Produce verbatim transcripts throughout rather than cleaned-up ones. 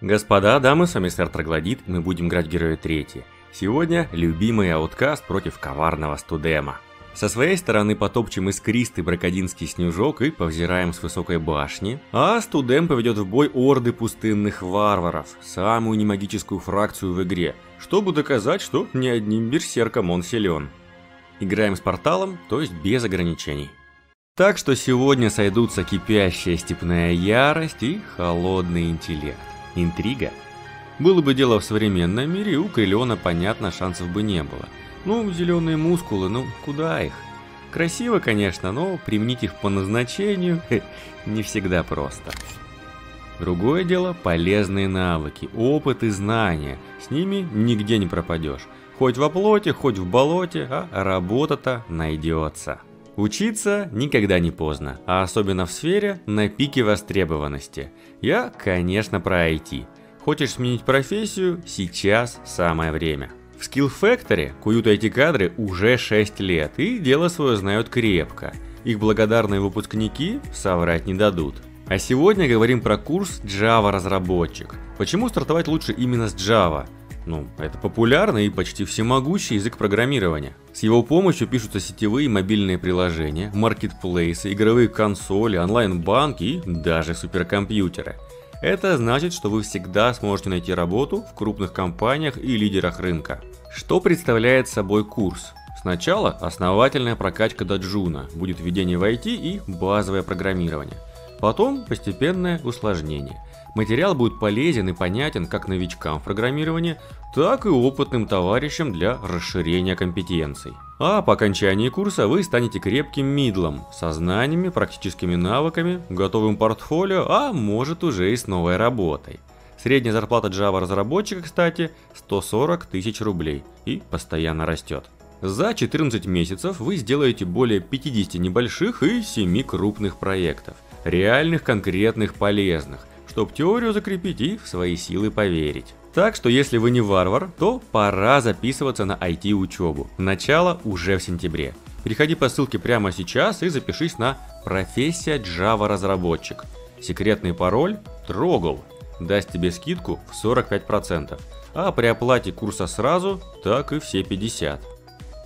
Господа, дамы, с вами сэр Троглодит, и мы будем играть героя третий. Сегодня любимый ауткаст против коварного студема. Со своей стороны потопчем искристый бракодинский снежок и повзираем с высокой башни, а студем поведет в бой орды пустынных варваров, самую немагическую фракцию в игре, чтобы доказать, что ни одним берсерком он силен. Играем с порталом, то есть без ограничений. Так что сегодня сойдутся кипящая степная ярость и холодный интеллект. Интрига? Было бы дело в современном мире, у Криллиона, понятно, шансов бы не было. Ну, зеленые мускулы, ну куда их? Красиво, конечно, но применить их по назначению не всегда просто. Другое дело – полезные навыки, опыт и знания. С ними нигде не пропадешь. Хоть во плоти, хоть в болоте, а работа-то найдется. Учиться никогда не поздно, а особенно в сфере на пике востребованности. Я, конечно, про ай ти. Хочешь сменить профессию? Сейчас самое время. В Skill Factory куют ай ти-кадры уже шесть лет и дело свое знают крепко. Их благодарные выпускники соврать не дадут. А сегодня говорим про курс Java разработчик. Почему стартовать лучше именно с Java? Ну, это популярный и почти всемогущий язык программирования. С его помощью пишутся сетевые и мобильные приложения, маркетплейсы, игровые консоли, онлайн-банки и даже суперкомпьютеры. Это значит, что вы всегда сможете найти работу в крупных компаниях и лидерах рынка. Что представляет собой курс? Сначала основательная прокачка до джуна, будет введение в ай ти и базовое программирование. Потом постепенное усложнение. Материал будет полезен и понятен как новичкам в программировании, так и опытным товарищам для расширения компетенций. А по окончании курса вы станете крепким мидлом, со знаниями, практическими навыками, готовым портфолио, а может уже и с новой работой. Средняя зарплата Java разработчика, кстати, сто сорок тысяч рублей и постоянно растет. За четырнадцать месяцев вы сделаете более пятидесяти небольших и семи крупных проектов, реальных, конкретных, полезных, чтобы теорию закрепить и в свои силы поверить. Так что если вы не варвар, то пора записываться на ай ти-учебу. Начало уже в сентябре. Переходи по ссылке прямо сейчас и запишись на профессия Java разработчик. Секретный пароль Трогл даст тебе скидку в сорок пять процентов, а при оплате курса сразу, так и все пятьдесят процентов.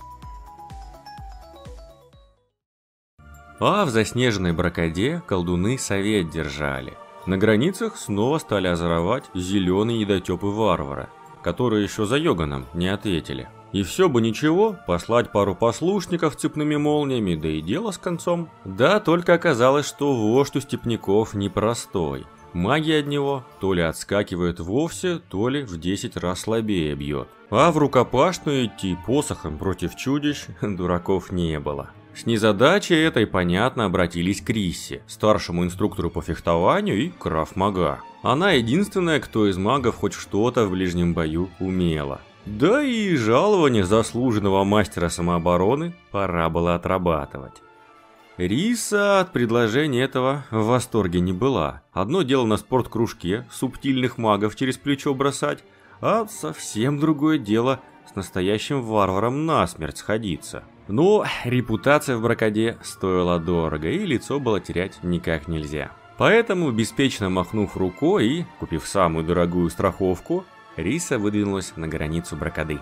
А в заснеженной Бракоде колдуны совет держали. На границах снова стали озоровать зеленые недотепы варвара, которые еще за Йоганом не ответили. И все бы ничего, послать пару послушников цепными молниями, да и дело с концом. Да, только оказалось, что вождь у степняков непростой. Магия от него то ли отскакивает вовсе, то ли в десять раз слабее бьет. А в рукопашную идти посохом против чудищ дураков не было. С незадачей этой, понятно, обратились к Риссе, старшему инструктору по фехтованию и краф-мага. Она единственная, кто из магов хоть что-то в ближнем бою умела. Да и жалование заслуженного мастера самообороны пора было отрабатывать. Риса от предложения этого в восторге не была. Одно дело на спорткружке субтильных магов через плечо бросать, а совсем другое дело с настоящим варваром насмерть сходиться. Но репутация в Бракоде стоила дорого, и лицо было терять никак нельзя. Поэтому, беспечно махнув рукой и купив самую дорогую страховку, Риса выдвинулась на границу Бракоды.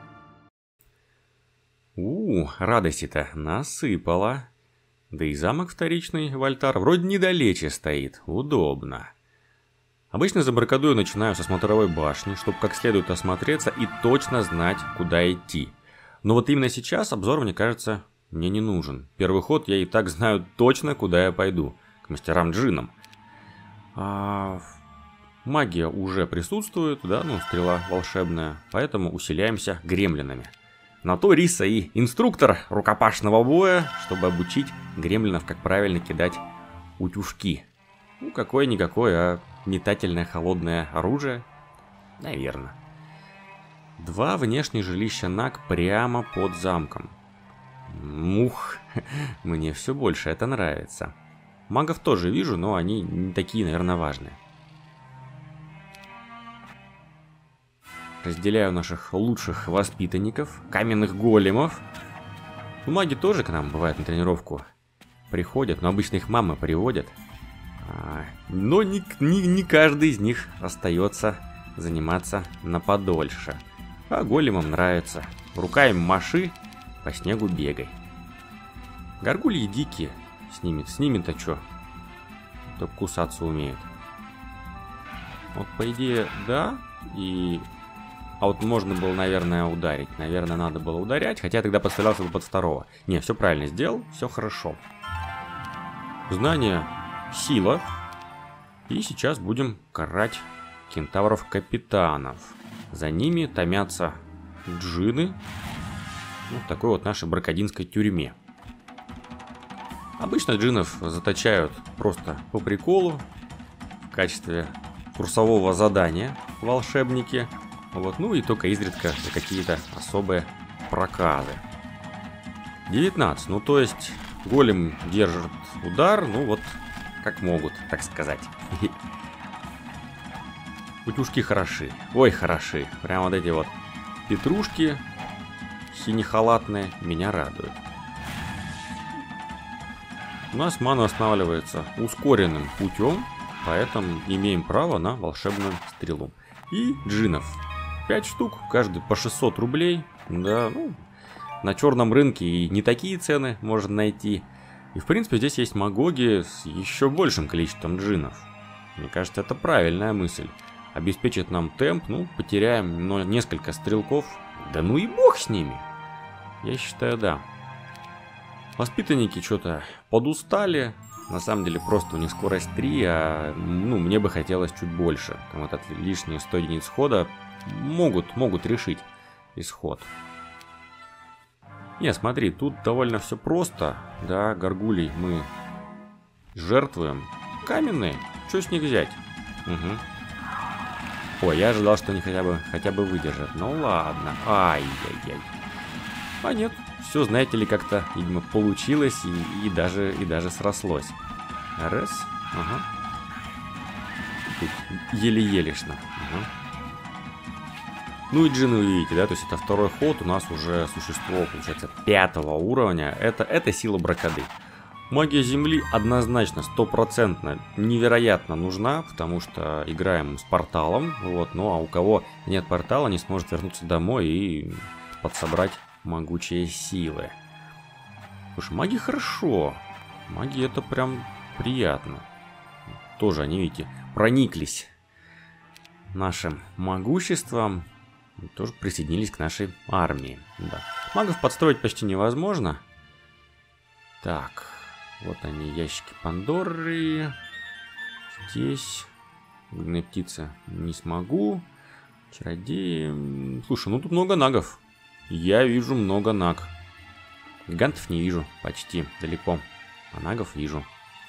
У, радости-то насыпала. Да и замок вторичный, Вальтар, вроде недалече стоит, удобно. Обычно за Бракодой начинаю со смотровой башни, чтобы как следует осмотреться и точно знать, куда идти. Но вот именно сейчас обзор, мне кажется, мне не нужен. Первый ход я и так знаю точно, куда я пойду. К мастерам-джинам. А... Магия уже присутствует, да, ну, стрела волшебная. Поэтому усиляемся гремлинами. На то Риса и инструктор рукопашного боя, чтобы обучить гремлинов, как правильно кидать утюжки. Ну, какое-никакое, а метательное холодное оружие. Наверное. Два внешних жилища Наг прямо под замком. Мух, мне все больше это нравится. Магов тоже вижу, но они не такие, наверное, важные. Разделяю наших лучших воспитанников, каменных големов. Маги тоже к нам, бывает, на тренировку приходят, но обычно их мамы приводят. А, но не, не, не каждый из них остается заниматься на подольше. А големам нравится. Руками маши, по снегу бегай. Горгульи дикие. С ними, с ними-то что? Только кусаться умеют. Вот по идее, да. И... А вот можно было, наверное, ударить. Наверное, надо было ударять. Хотя я тогда подставлялся бы под второго. Не, все правильно сделал. Все хорошо. Знание — сила. И сейчас будем карать кентавров-капитанов. За ними томятся джины. Ну, в такой вот нашей бракодинской тюрьме. Обычно джинов заточают просто по приколу. В качестве курсового задания волшебники. Вот, ну и только изредка за какие-то особые проказы. девятнадцать. Ну, то есть, голем держит удар, ну вот, как могут, так сказать. Утюжки хороши. Ой, хороши. Прям вот эти вот петрушки синехалатные меня радуют. У нас мана останавливается ускоренным путем, поэтому имеем право на волшебную стрелу. И джинов. пять штук, каждый по шестьсот рублей. Да, ну, на черном рынке и не такие цены можно найти. И в принципе здесь есть магоги с еще большим количеством джинов. Мне кажется, это правильная мысль. Обеспечит нам темп, ну, потеряем но несколько стрелков. Да ну и бог с ними. Я считаю, да. Воспитанники что-то подустали. На самом деле просто у них скорость три, а ну, мне бы хотелось чуть больше. Там вот лишние сто единиц хода могут, могут решить исход. Не, смотри, тут довольно все просто. Да, горгулей мы жертвуем. Каменные, что с них взять? Угу. Ой, я ожидал, что они хотя бы, хотя бы выдержат. Ну ладно, ай-яй-яй. А нет, все, знаете ли, как-то, видимо, получилось и, и, даже, и даже срослось. Раз, ага. Еле-елешно. Ага. Ну и джины, вы видите, да, то есть это второй ход, у нас уже существо, получается, пятого уровня. Это, это сила бракоды. Магия Земли однозначно, стопроцентно, невероятно нужна, потому что играем с порталом, вот, ну а у кого нет портала, не сможет вернуться домой и подсобрать могучие силы. Слушай, маги хорошо. Маги это прям приятно. Тоже они, видите, прониклись нашим могуществом. И тоже присоединились к нашей армии. Да. Магов подстроить почти невозможно. Так, вот они, ящики Пандоры. Здесь. Огненные птицы не смогу. Чародеи. Слушай, ну тут много нагов. Я вижу много наг. Гигантов не вижу, почти, далеко. А нагов вижу.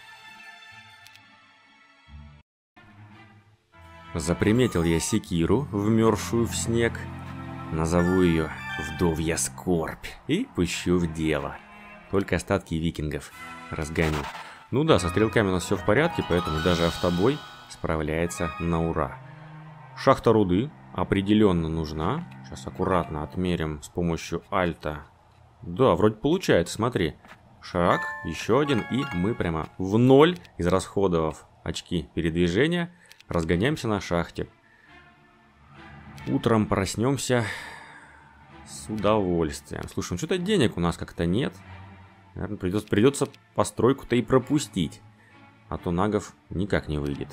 Заприметил я секиру, вмерзшую в снег. Назову ее Вдовья Скорбь и пущу в дело. Только остатки викингов разгоню. Ну да, со стрелками у нас все в порядке, поэтому даже автобой справляется на ура. Шахта руды определенно нужна. Сейчас аккуратно отмерим с помощью альта. Да, вроде получается, смотри. Шаг, еще один, и мы прямо в ноль, израсходовав очки передвижения, разгоняемся на шахте. Утром проснемся с удовольствием. Слушай, ну что-то денег у нас как-то нет. Наверное, придется, придется постройку-то и пропустить. А то нагов никак не выйдет.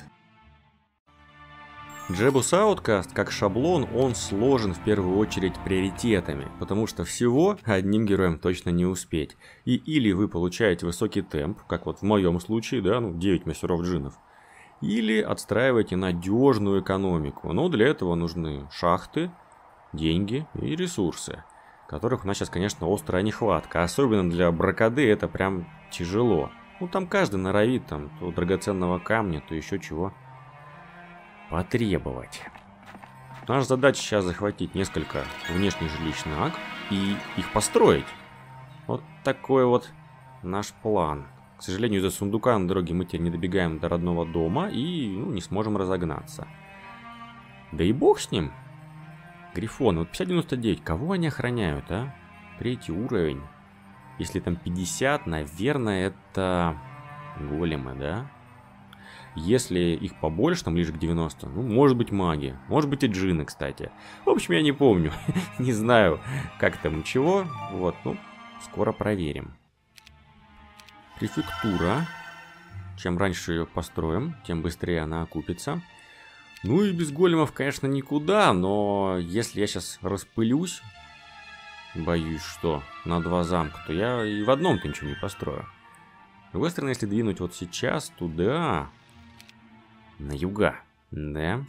Джебус Ауткаст, как шаблон, он сложен в первую очередь приоритетами, потому что всего одним героем точно не успеть. И или вы получаете высокий темп, как вот в моем случае, да, ну девять мастеров джинов, или отстраиваете надежную экономику. Но для этого нужны шахты, деньги и ресурсы, которых у нас сейчас, конечно, острая нехватка. Особенно для бракоды это прям тяжело. Ну там каждый норовит, там, то драгоценного камня, то еще чего потребовать. Наша задача сейчас захватить несколько внешних жилищных аг и их построить. Вот такой вот наш план. К сожалению, из-за сундука на дороге мы теперь не добегаем до родного дома и ну, не сможем разогнаться. Да и бог с ним. Грифоны. Вот пятьдесят девяносто девять. Кого они охраняют, а? Третий уровень. Если там пятьдесят, наверное, это големы, да? Если их побольше, там ближе к девяноста, ну, может быть маги, может быть и джинны, кстати. В общем, я не помню, не знаю, как там и чего, вот, ну, скоро проверим. Префектура. Чем раньше ее построим, тем быстрее она окупится. Ну и без големов, конечно, никуда, но если я сейчас распылюсь, боюсь, что на два замка, то я и в одном-то ничего не построю. С другой стороны, если двинуть вот сейчас туда, на юга, да.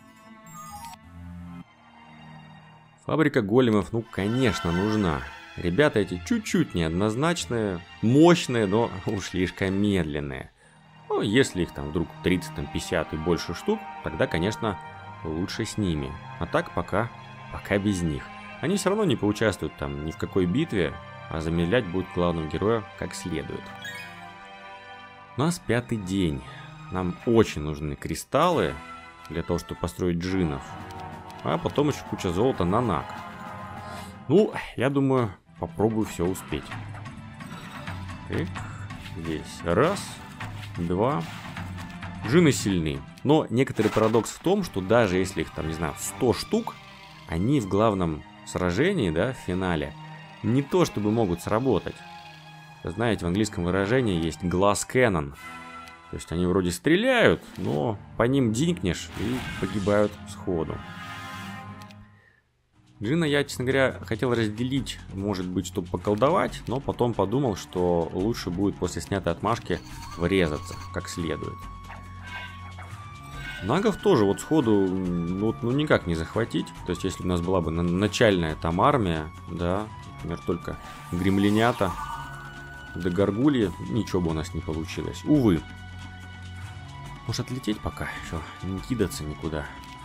Фабрика големов, ну, конечно, нужна. Ребята эти чуть-чуть неоднозначные, мощные, но уж слишком медленные. Ну, если их там вдруг тридцать, пятьдесят и больше штук, тогда, конечно, лучше с ними. А так пока, пока без них. Они все равно не поучаствуют там ни в какой битве, а замедлять будут главного героя как следует. У нас пятый день. Нам очень нужны кристаллы для того, чтобы построить джиннов. А потом еще куча золота на наг. Ну, я думаю, попробую все успеть. Так, здесь раз, два. Джинны сильны. Но некоторый парадокс в том, что даже если их там, не знаю, сто штук, они в главном сражении, да, в финале, не то чтобы могут сработать. Знаете, в английском выражении есть glass cannon. То есть они вроде стреляют, но по ним динкнешь и погибают сходу. Джина я, честно говоря, хотел разделить, может быть, чтобы поколдовать, но потом подумал, что лучше будет после снятой отмашки врезаться как следует. Нагов тоже вот сходу ну, ну никак не захватить. То есть если у нас была бы начальная там армия, да, например, только гремлинята да горгульи, ничего бы у нас не получилось. Увы. Может отлететь пока еще, не кидаться никуда.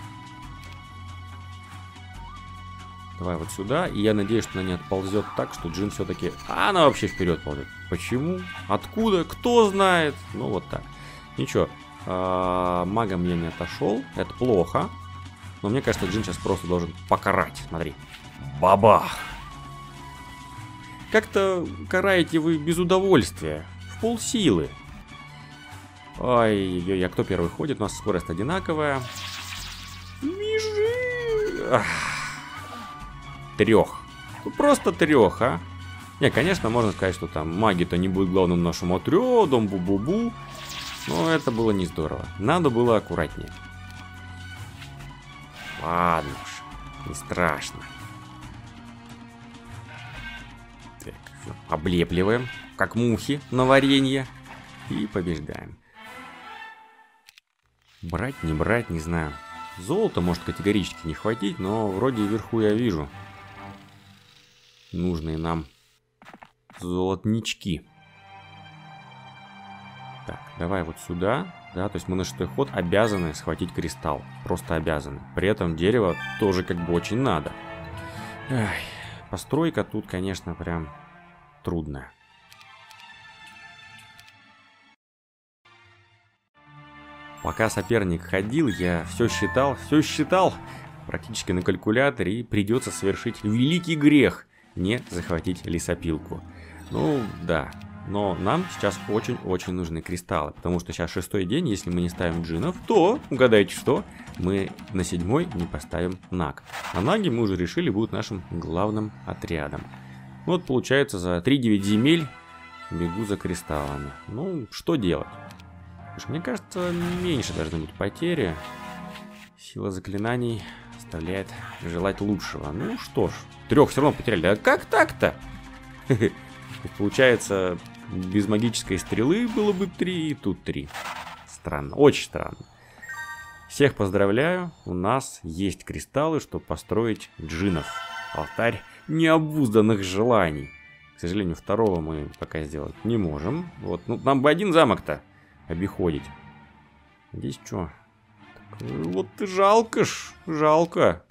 Давай вот сюда, и я надеюсь, что она не отползет так, что Джин все-таки... А она вообще вперед ползет. Почему? Откуда? Кто знает? Ну вот так. Ничего. А, магом я не отошел. Это плохо. Но мне кажется, Джин сейчас просто должен покарать. Смотри. Бабах! Как-то караете вы без удовольствия. В полсилы. Ой-ой-ой, а кто первый ходит? У нас скорость одинаковая. Бежи! Ах. Трех. Ну, просто трех, а. Не, конечно, можно сказать, что там маги-то не будет главным нашим отрядом, бу-бу-бу. Но это было не здорово. Надо было аккуратнее. Ладно уж, не страшно. Так, все. Облепливаем, как мухи на варенье. И побеждаем. Брать, не брать, не знаю. Золота может категорически не хватить, но вроде вверху я вижу нужные нам золотнички. Так, давай вот сюда. Да, то есть мы на шестой ход обязаны схватить кристалл. Просто обязаны. При этом дерево тоже как бы очень надо. Эх, постройка тут, конечно, прям трудная. Пока соперник ходил, я все считал, все считал практически на калькуляторе, и придется совершить великий грех – не захватить лесопилку. Ну, да. Но нам сейчас очень-очень нужны кристаллы, потому что сейчас шестой день, если мы не ставим джинов, то, угадайте что, мы на седьмой не поставим наг. А наги мы уже решили будут нашим главным отрядом. Вот получается за три-девять земель бегу за кристаллами. Ну, что делать? Потому что, мне кажется, меньше должны быть потери. Сила заклинаний оставляет желать лучшего. Ну что ж, трех все равно потеряли. А как так-то? Получается, без магической стрелы было бы три, и тут три. Странно, очень странно. Всех поздравляю, у нас есть кристаллы, чтобы построить джинов. Алтарь необузданных желаний. К сожалению, второго мы пока сделать не можем. Вот, ну, нам бы один замок-то обиходить. Здесь что? Так, вот жалко ж, жалко.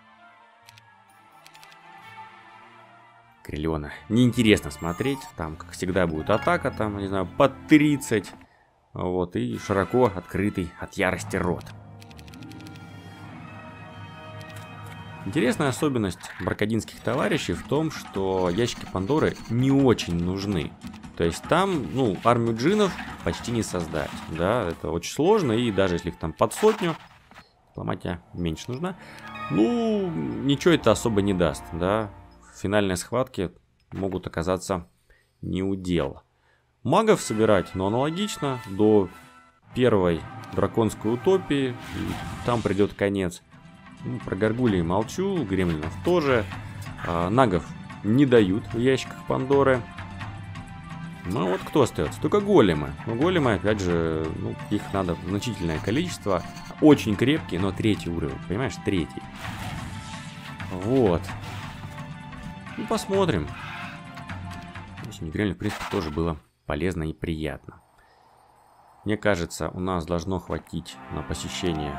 Криллиона. Неинтересно смотреть. Там, как всегда, будет атака, там, не знаю, под тридцать. Вот, и широко открытый от ярости рот. Интересная особенность бракодинских товарищей в том, что ящики Пандоры не очень нужны. То есть там, ну, армию джинов почти не создать, да, это очень сложно, и даже если их там под сотню, дипломатия меньше нужна, ну, ничего это особо не даст, да. Финальные схватки могут оказаться не удел. Магов собирать, но аналогично, до первой драконской утопии, и там придет конец. Ну, про горгулей молчу, гремлинов тоже. А, нагов не дают в ящиках Пандоры. Ну вот кто остается? Только големы. Но големы, опять же, ну, их надо значительное количество. Очень крепкие, но третий уровень. Понимаешь, третий. Вот. Ну, посмотрим. Очень гремлин, в принципе, тоже было полезно и приятно. Мне кажется, у нас должно хватить на посещение.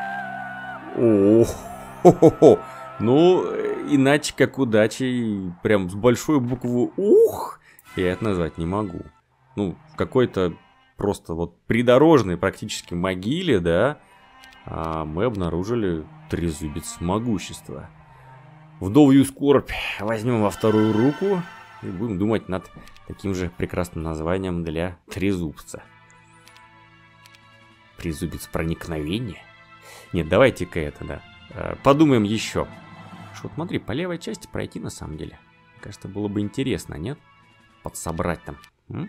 О-хо-хо-хо. Ну, иначе как удачей, прям с большой буквы «Ух» я это назвать не могу. Ну, в какой-то просто вот придорожной практически могиле, да, а мы обнаружили трезубец могущества. Вдовью скорбь возьмем во вторую руку и будем думать над таким же прекрасным названием для трезубца. Трезубец проникновения? Нет, давайте-ка это, да. Подумаем еще. Что, вот смотри, по левой части пройти на самом деле. Мне кажется, было бы интересно, нет? Подсобрать там. М?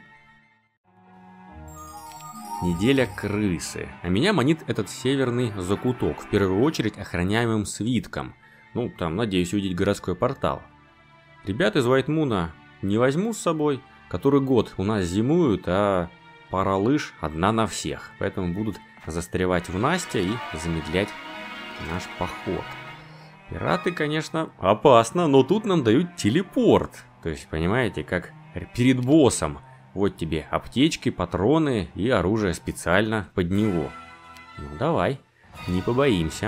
Неделя крысы. А меня манит этот северный закуток. В первую очередь охраняемым свитком. Ну, там, надеюсь, увидеть городской портал. Ребят из Вайтмуна не возьму с собой. Который год у нас зимуют, а пара лыж одна на всех. Поэтому будут застревать в Насте и замедлять наш поход. Пираты, конечно, опасно, но тут нам дают телепорт. То есть, понимаете, как перед боссом. Вот тебе аптечки, патроны и оружие специально под него. Ну давай, не побоимся.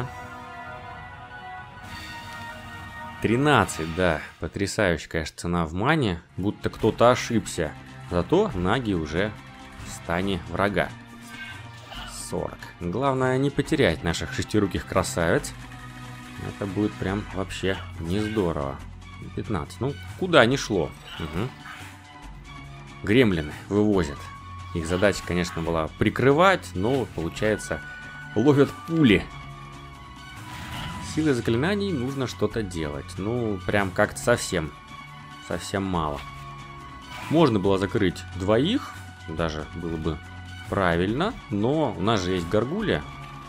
тринадцать, да, потрясающая, конечно, цена в мане, будто кто-то ошибся. Зато наги уже в стане врага. сорок. Главное не потерять наших шестируких красавиц. Это будет прям вообще не здорово. пятнадцать. Ну, куда ни шло. Угу. Гремлины вывозят. Их задача, конечно, была прикрывать, но, получается, ловят пули. Силы заклинаний нужно что-то делать. Ну, прям как-то совсем, совсем мало. Можно было закрыть двоих, даже было бы правильно, но у нас же есть горгулья.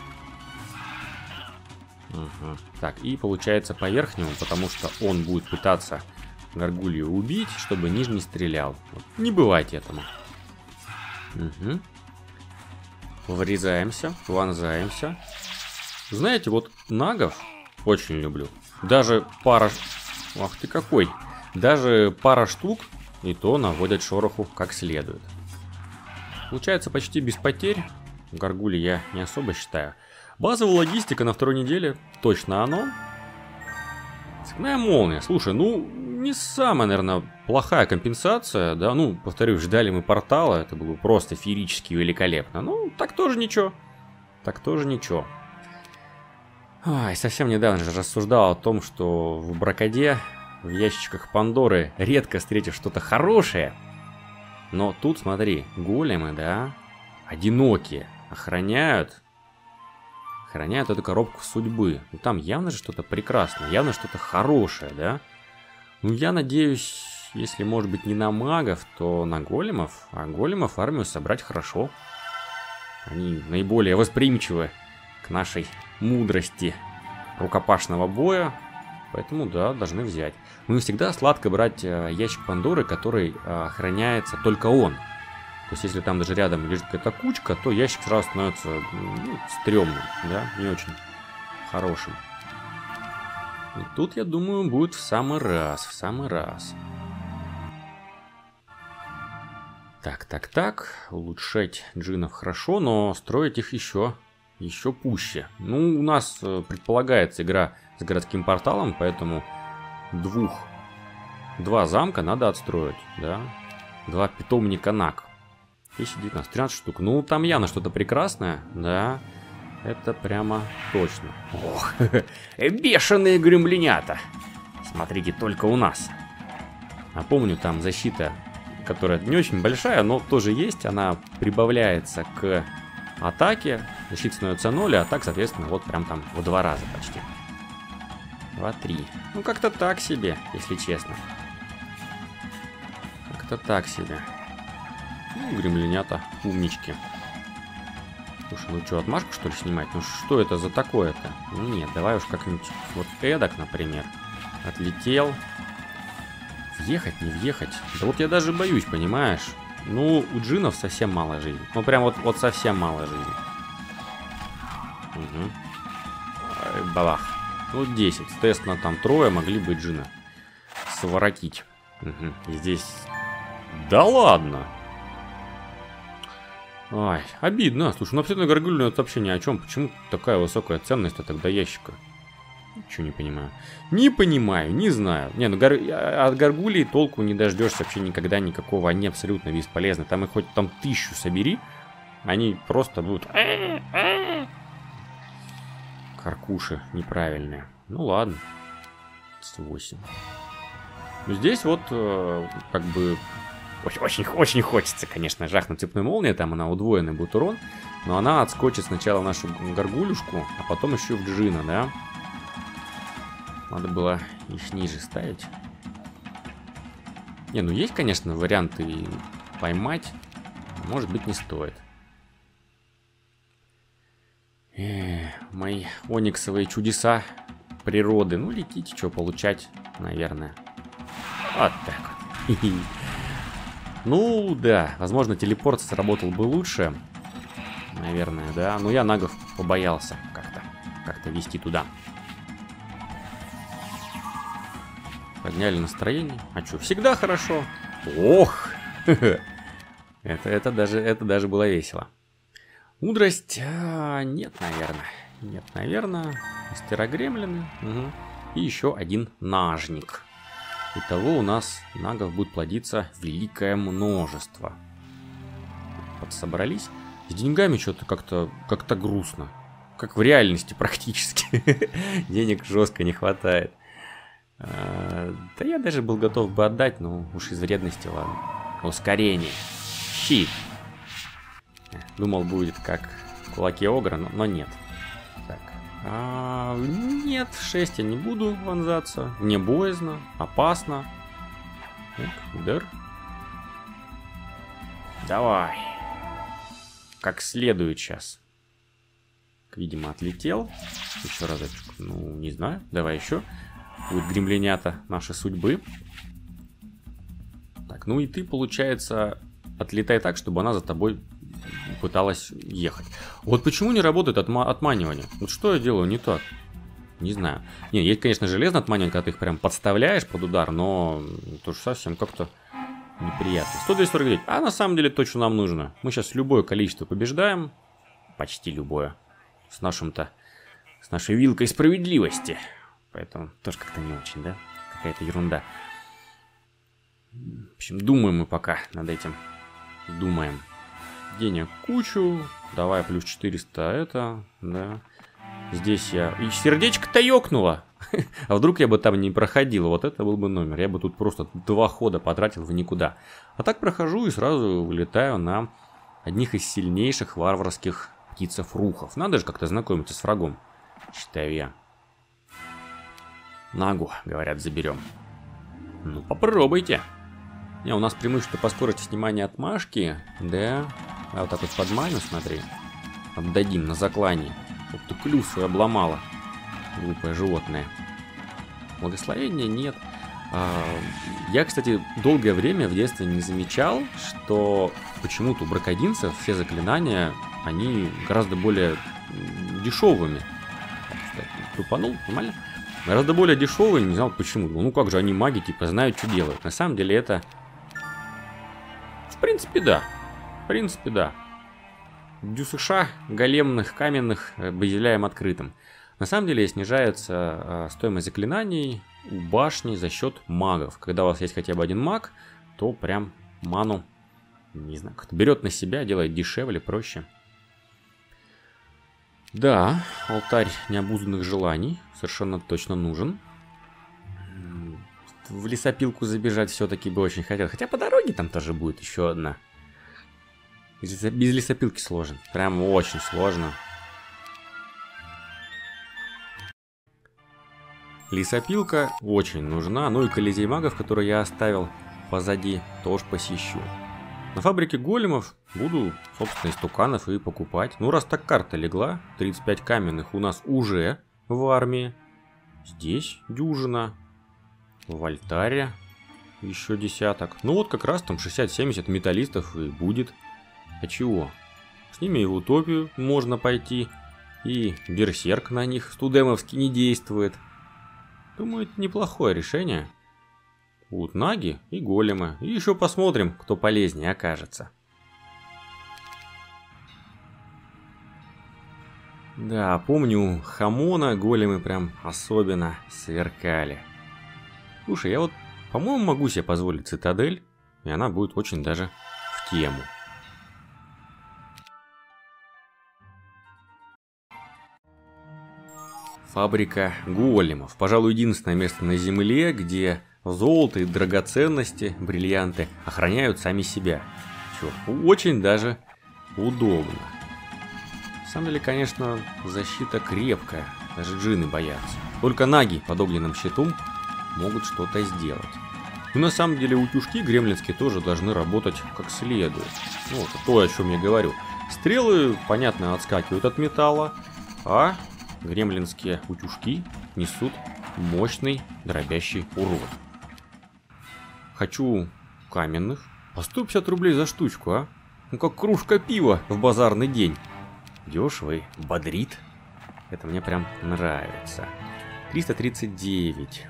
Угу. Так, и получается по верхнему, потому что он будет пытаться горгулью убить, чтобы нижний стрелял. Вот. Не бывать этому. Угу. Врезаемся, вонзаемся. Знаете, вот нагов очень люблю. Даже пара... Ах ты какой! Даже пара штук и то наводят шороху как следует. Получается почти без потерь. Горгули я не особо считаю. Базовая логистика на второй неделе. Точно оно. Цепная молния. Слушай, ну, не самая, наверное, плохая компенсация. Да, ну, повторюсь, ждали мы портала. Это было просто феерически великолепно. Ну, так тоже ничего. Так тоже ничего. Ой, совсем недавно же рассуждал о том, что в Бракоде, в ящичках Пандоры редко встретишь что-то хорошее. Но тут, смотри, големы, да, одинокие, охраняют, охраняют эту коробку судьбы. Ну, там явно же что-то прекрасное, явно что-то хорошее, да. Ну, я надеюсь, если, может быть, не на магов, то на големов. А големов армию собрать хорошо. Они наиболее восприимчивы к нашей мудрости рукопашного боя. Поэтому, да, должны взять. Ну и всегда сладко брать э, ящик Пандоры, который э, охраняется только он. То есть, если там даже рядом лежит какая-то кучка, то ящик сразу становится, ну, стрёмным, да, не очень хорошим. И тут, я думаю, будет в самый раз, в самый раз. Так, так, так. Улучшать джинов хорошо, но строить их еще, еще пуще. Ну, у нас э, предполагается игра с городским порталом, поэтому двух, два замка надо отстроить, да. Два питомника наг. тысяча девятнадцать, тринадцать штук. Ну, там явно что-то прекрасное, да. Это прямо точно. Ох, бешеные гремлинята. Смотрите, только у нас. Напомню, там защита, которая не очень большая, но тоже есть. Она прибавляется к атаке. Защита становится ноль, а так, соответственно, вот прям там в два раза почти. два-три. Ну, как-то так себе, если честно. Как-то так себе. Ну, гремлинята, умнички. Слушай, ну что, отмашку что ли снимать? Ну что это за такое-то? Ну нет, давай уж как-нибудь вот эдак, например. Отлетел. Въехать, не въехать. Да вот я даже боюсь, понимаешь? Ну, у джинов совсем мало жизни. Ну прям вот, вот совсем мало жизни. Угу. Ай, бабах. Ну десять. Соответственно, там трое могли бы джина своротить. Угу. Здесь... Да ладно! Ай, обидно. Слушай, ну обсидная горгулья это вообще ни о чем. Почему такая высокая ценность-то тогда ящика? Ничего не понимаю. Не понимаю, не знаю. Не, ну гор... от горгулей толку не дождешься вообще никогда никакого. Они абсолютно бесполезны. Там их хоть там тысячу собери, они просто будут... Каркуши неправильные. Ну ладно. восемь. Ну здесь вот э, как бы... Очень, очень хочется, конечно, жахнуть цепной молнией, там она удвоенный будет урон, но она отскочит сначала в нашу горгулюшку, а потом еще в джина, да? Надо было их ниже ставить. Не, ну есть, конечно, варианты поймать, может быть, не стоит. Эх, мои ониксовые чудеса природы. Ну, летите, что получать, наверное. Вот так вот. Ну, да, возможно, телепорт сработал бы лучше. Наверное, да. Но я нагов побоялся как-то как-то вести туда. Подняли настроение. А что, всегда хорошо. Ох! это, это, даже, это даже было весело. Мудрость? А, нет, наверное. Нет, наверное. Мастерогремлины. Угу. И еще один нажник. Итого у нас нагов будет плодиться великое множество. Подсобрались. С деньгами что-то как-то как-то грустно. Как в реальности практически. Денег жестко не хватает. А, да я даже был готов бы отдать, но уж из вредности, ладно. Ускорение. Щит. Думал, будет как кулаки огра, но, но нет. Так. А, нет, в шесть я не буду вонзаться. Мне боязно, опасно. Так, удар. Давай. Как следует сейчас. Видимо, отлетел. Еще разочек. Ну, не знаю. Давай еще. Будет гремлинята нашей судьбы. Так, ну и ты, получается, отлетай так, чтобы она за тобой пыталась ехать. Вот почему не работает отма отманивание? Вот что я делаю не так? Не знаю. Не, есть, конечно, железное отманивание, когда ты их прям подставляешь под удар, но это уж совсем как-то неприятно. сто двести сорок девять. А на самом деле то, что нам нужно. Мы сейчас любое количество побеждаем. Почти любое. С нашим-то, с нашей вилкой справедливости. Поэтому тоже как-то не очень, да? Какая-то ерунда. В общем, думаем мы пока над этим. Думаем. Денег кучу. Давай плюс четыреста это, да. Здесь я... И сердечко-то ёкнуло. А вдруг я бы там не проходил? Вот это был бы номер. Я бы тут просто два хода потратил в никуда. А так прохожу и сразу вылетаю на одних из сильнейших варварских птицев-рухов. Надо же как-то знакомиться с врагом, считаю я. Нагу, говорят, заберем. Ну, попробуйте. Не, у нас преимущество по скорости снимания отмашки. Да. А вот так вот подманю, смотри. Отдадим на заклание. Вот ты клюсу обломала. Глупое животное. Благословения нет. А, я, кстати, долгое время в детстве не замечал, что почему-то у бракодинцев все заклинания, они гораздо более дешевыми. Тупанул, нормально? Гораздо более дешевые, не знал почему. Ну как же, они маги, типа, знают, что делают. На самом деле это... В принципе, да. В принципе, да. Дюсыша големных, каменных выделяем открытым. На самом деле снижается э, стоимость заклинаний у башни за счет магов. Когда у вас есть хотя бы один маг, то прям ману, не знаю, как-то берет на себя, делает дешевле, проще. Да, алтарь необузданных желаний совершенно точно нужен. В лесопилку забежать все-таки бы очень хотел. Хотя по дороге там тоже будет еще одна. Без лесопилки сложно. Прям очень сложно. Лесопилка очень нужна. Ну и Колизей магов, который я оставил позади, тоже посещу. На фабрике големов буду, собственно, истуканов и покупать. Ну, раз так карта легла, тридцать пять каменных у нас уже в армии. Здесь дюжина. В альтаре еще десяток. Ну вот как раз там шестьдесят-семьдесят металлистов и будет. А чего? С ними и в утопию можно пойти. И берсерк на них студемовский не действует. Думаю, это неплохое решение. Будут наги и големы. И еще посмотрим, кто полезнее окажется. Да, помню, Хамона големы прям особенно сверкали. Слушай, я вот, по-моему, могу себе позволить цитадель, и она будет очень даже в тему. Фабрика големов. Пожалуй, единственное место на Земле, где золото и драгоценности, бриллианты охраняют сами себя. Чё, очень даже удобно. На самом деле, конечно, защита крепкая. Даже джинны боятся. Только наги под огненным щитом могут что-то сделать. И на самом деле утюжки гремлинские тоже должны работать как следует. Ну, вот то, о чем я говорю. Стрелы, понятно, отскакивают от металла, а гремлинские утюжки несут мощный дробящий урон. Хочу каменных. По сто пятьдесят рублей за штучку, а? Ну как кружка пива в базарный день. Дешево и бодрит. Это мне прям нравится. триста тридцать девять.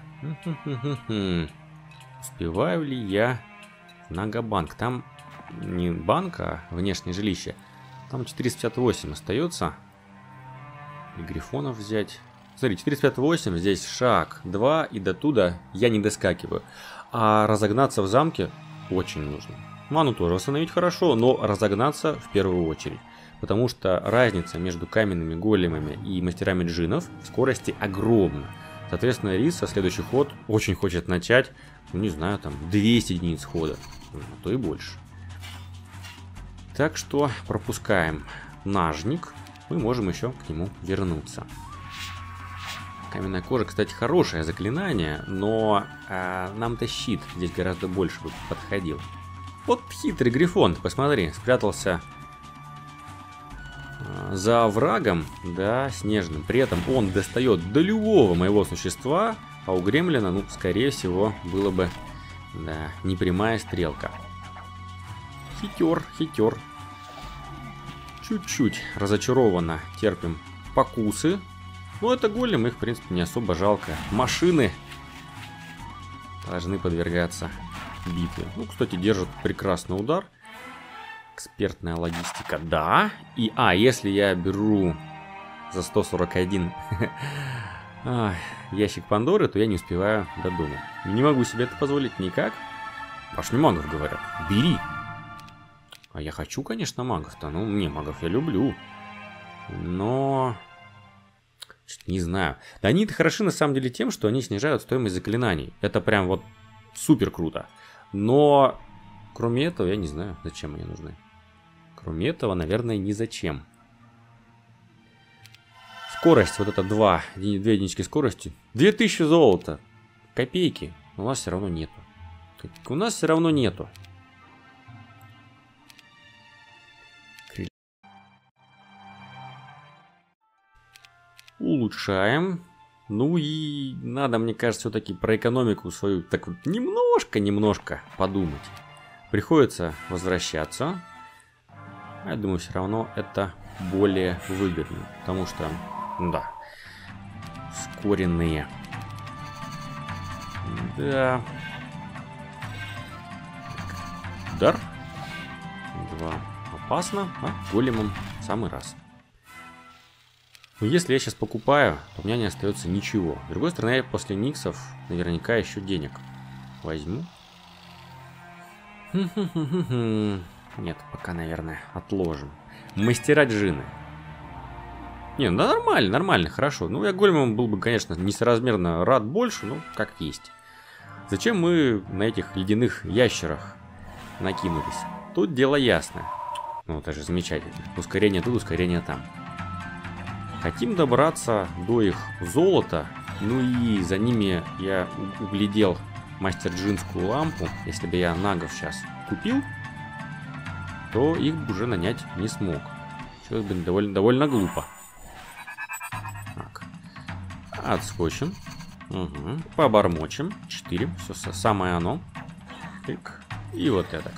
Успеваю ли я на Габанк? Там не банк, а внешнее жилище. Там четыреста пятьдесят восемь остается. И грифонов взять. Смотри, четыреста пятьдесят восемь, здесь шаг два, и до туда я не доскакиваю. А разогнаться в замке очень нужно. Ману тоже восстановить хорошо, но разогнаться в первую очередь. Потому что разница между каменными големами и мастерами джинов в скорости огромна. Соответственно, Рис со следующий ход очень хочет начать, ну не знаю, там двести единиц хода, а то и больше. Так что пропускаем нажник, мы можем еще к нему вернуться. Каменная кожа, кстати, хорошее заклинание, но э, нам-то щит здесь гораздо больше бы подходил. Вот хитрый грифон, посмотри, спрятался за оврагом, да, снежным. При этом он достает до любого моего существа, а у гремлина, ну, скорее всего, было бы, да, непрямая стрелка. Хитер, хитер. Чуть-чуть разочарованно терпим покусы. Но это голем, их, в принципе, не особо жалко. Машины должны подвергаться битве. Ну, кстати, держат прекрасный удар. Экспертная логистика, да. И, а, если я беру за сто сорок один ящик Пандоры, то я не успеваю до дома. Не могу себе это позволить никак. Башни магов говорят, бери. А я хочу, конечно, магов-то. Ну, мне магов я люблю. Но... не знаю. Да они-то хороши на самом деле тем, что они снижают стоимость заклинаний. Это прям вот супер круто. Но... кроме этого, я не знаю, зачем они нужны. Кроме этого, наверное, ни зачем. Скорость, вот это два, две единички скорости. две тысячи золота. Копейки. У нас все равно нету. У нас все равно нету. Улучшаем. Ну и надо, мне кажется, все-таки про экономику свою так вот немножко-немножко подумать. Приходится возвращаться. Я думаю, все равно это более выгодно. Потому что, да, ускоренные. Да. Удар. Два. Опасно. А големом в самый раз. Но если я сейчас покупаю, то у меня не остается ничего. С другой стороны, я после Никсов наверняка еще денег возьму. Нет, пока, наверное, отложим. Мастера джины. Не, ну нормально, нормально, хорошо. Ну, я големом был бы, конечно, несоразмерно рад больше, но как есть. Зачем мы на этих ледяных ящерах накинулись? Тут дело ясно. Ну, это же замечательно. Ускорение тут, ускорение там. Хотим добраться до их золота. Ну и за ними я углядел мастер-джинскую лампу. Если бы я нагов сейчас купил, то их уже нанять не смог. Что, блин, довольно, довольно глупо. Так. Отскочим. Угу. Побормочем. четыре. Все самое оно. Тык. И вот это.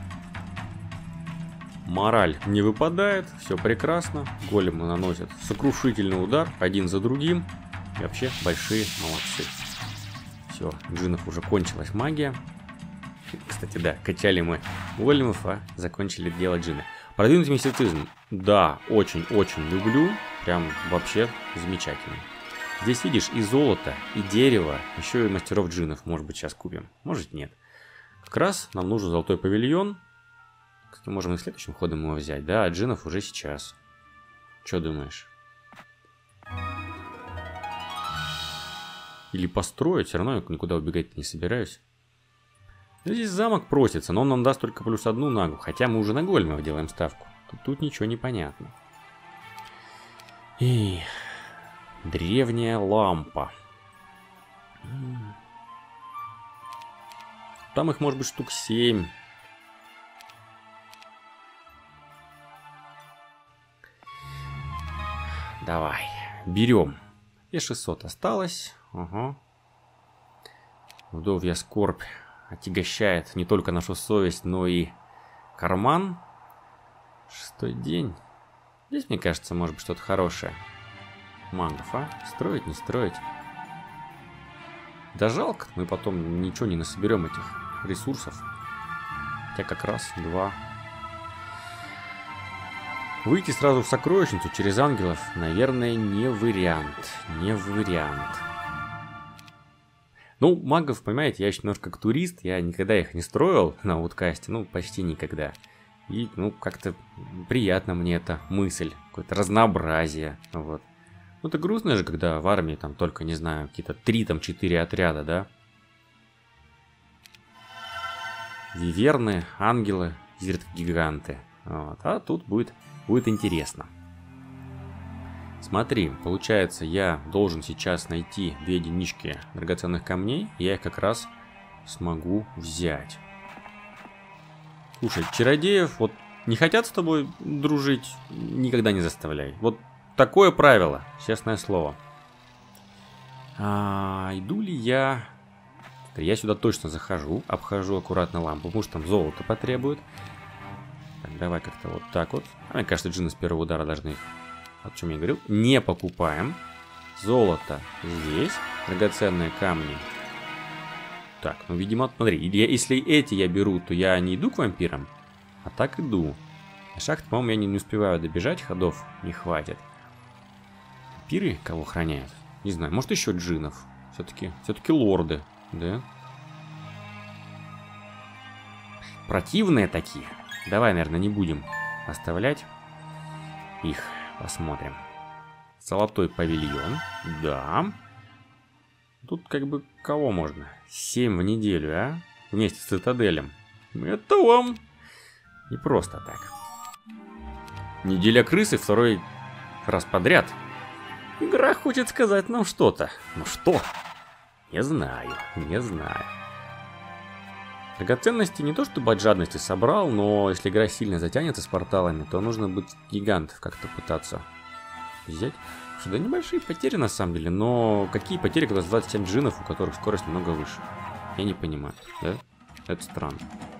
Мораль не выпадает. Все прекрасно. Големы наносят сокрушительный удар один за другим. И вообще большие молодцы. Все, джинов уже кончилась магия. Кстати, да, качали мы големов, а закончили делать джины. Продвинутый мистицизм. Да, очень-очень люблю. Прям вообще замечательно. Здесь видишь и золото, и дерево, еще и мастеров джинов. Может быть, сейчас купим, может нет. Как раз нам нужен золотой павильон. Кстати, можем и следующим ходом его взять. Да, а джинов уже сейчас. Что думаешь? Или построить, все равно я никуда убегать не собираюсь. Здесь замок просится, но он нам даст только плюс одну нагу. Хотя мы уже на големов делаем ставку. Тут, тут ничего не понятно. И... древняя лампа. Там их может быть штук семь. Давай, берем. И шестьсот осталось. Ага. Вдовья скорбь отягощает не только нашу совесть, но и карман. Шестой день. Здесь, мне кажется, может быть что-то хорошее. Магов, а? Строить, не строить. Да жалко, мы потом ничего не насоберем этих ресурсов. Хотя как раз два. Выйти сразу в сокровищницу через ангелов, наверное, не вариант. Не вариант. Ну, магов, понимаете, я еще немножко как турист. Я никогда их не строил на ауткасте. Ну, почти никогда. И, ну, как-то приятно мне эта мысль. Какое-то разнообразие. Вот. Ну, это грустно же, когда в армии там только, не знаю, какие-то три, там, четыре отряда, да? Виверны, ангелы, гиганты. Вот. А тут будет, будет интересно. Смотри, получается, я должен сейчас найти две единички драгоценных камней. И я их как раз смогу взять. Слушай, чародеев вот не хотят с тобой дружить, никогда не заставляй. Вот такое правило, честное слово. А, иду ли я... Я сюда точно захожу, обхожу аккуратно лампу, потому что там золото потребует. Так, давай как-то вот так вот. А мне кажется, джинны с первого удара должны их, о чем я говорил, не покупаем. Золото здесь, драгоценные камни. Так, ну, видимо, смотри, если эти я беру, то я не иду к вампирам, а так иду. На шахт, по-моему, я не, не успеваю добежать, ходов не хватит. Вампиры кого охраняют? Не знаю, может еще джиннов. Все-таки, все-таки лорды, да? Противные такие. Давай, наверное, не будем оставлять их. Посмотрим. Золотой павильон, да. Тут как бы кого можно? семь в неделю, а? Вместе с цитаделем. Это вам не просто так. Неделя крысы второй раз подряд. Игра хочет сказать нам что-то. Ну что? Не знаю, не знаю. Драгоценности не то чтобы от жадности собрал, но если игра сильно затянется с порталами, то нужно быть гигантов как-то пытаться взять. Да небольшие потери на самом деле, но какие потери, когда двадцать семь джинов, у которых скорость намного выше? Я не понимаю, да? Это странно.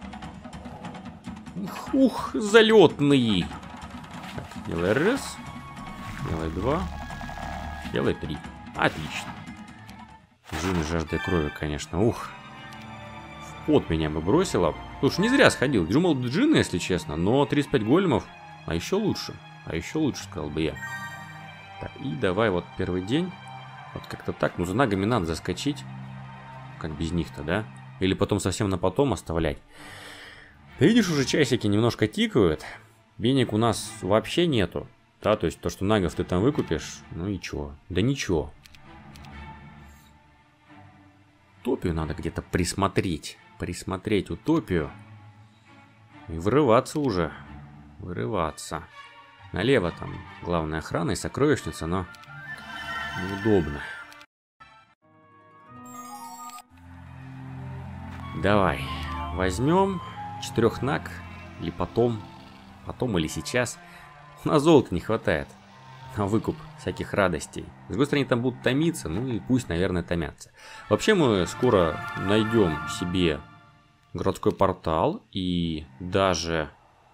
Ух, залетный! Так, делай раз, делай два, делай три. Отлично. Джины жаждой крови, конечно, ух. В пот меня бы бросило. Слушай, не зря сходил. Думал, джины, если честно, но тридцать пять големов, а еще лучше. А еще лучше, сказал бы я. Так, и давай вот первый день. Вот как-то так. Ну, за нагами надо заскочить. Как без них-то, да? Или потом совсем на потом оставлять. Ты видишь, уже часики немножко тикают. Денег у нас вообще нету. Да, то есть то, что нагов ты там выкупишь, ну и чё? Да ничего. Утопию надо где-то присмотреть. Присмотреть утопию. И вырываться уже. Вырываться. Налево там главная охрана и сокровищница, но неудобно. Давай. Возьмем четырех наг. Или потом. Потом или сейчас. У нас золота не хватает на выкуп всяких радостей. С другой стороны, там будут томиться, ну и пусть, наверное, томятся. Вообще мы скоро найдем себе городской портал и даже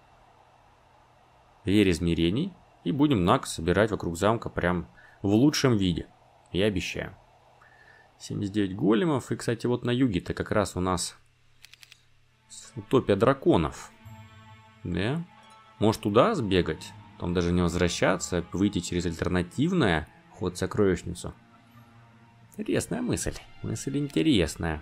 дверь измерений. И будем наг собирать вокруг замка прям в лучшем виде. Я обещаю. семьдесят девять големов. И, кстати, вот на юге-то как раз у нас утопия драконов. Да? Может туда сбегать? Там даже не возвращаться, выйти через альтернативное ход сокровищницу. Интересная мысль. Мысль интересная.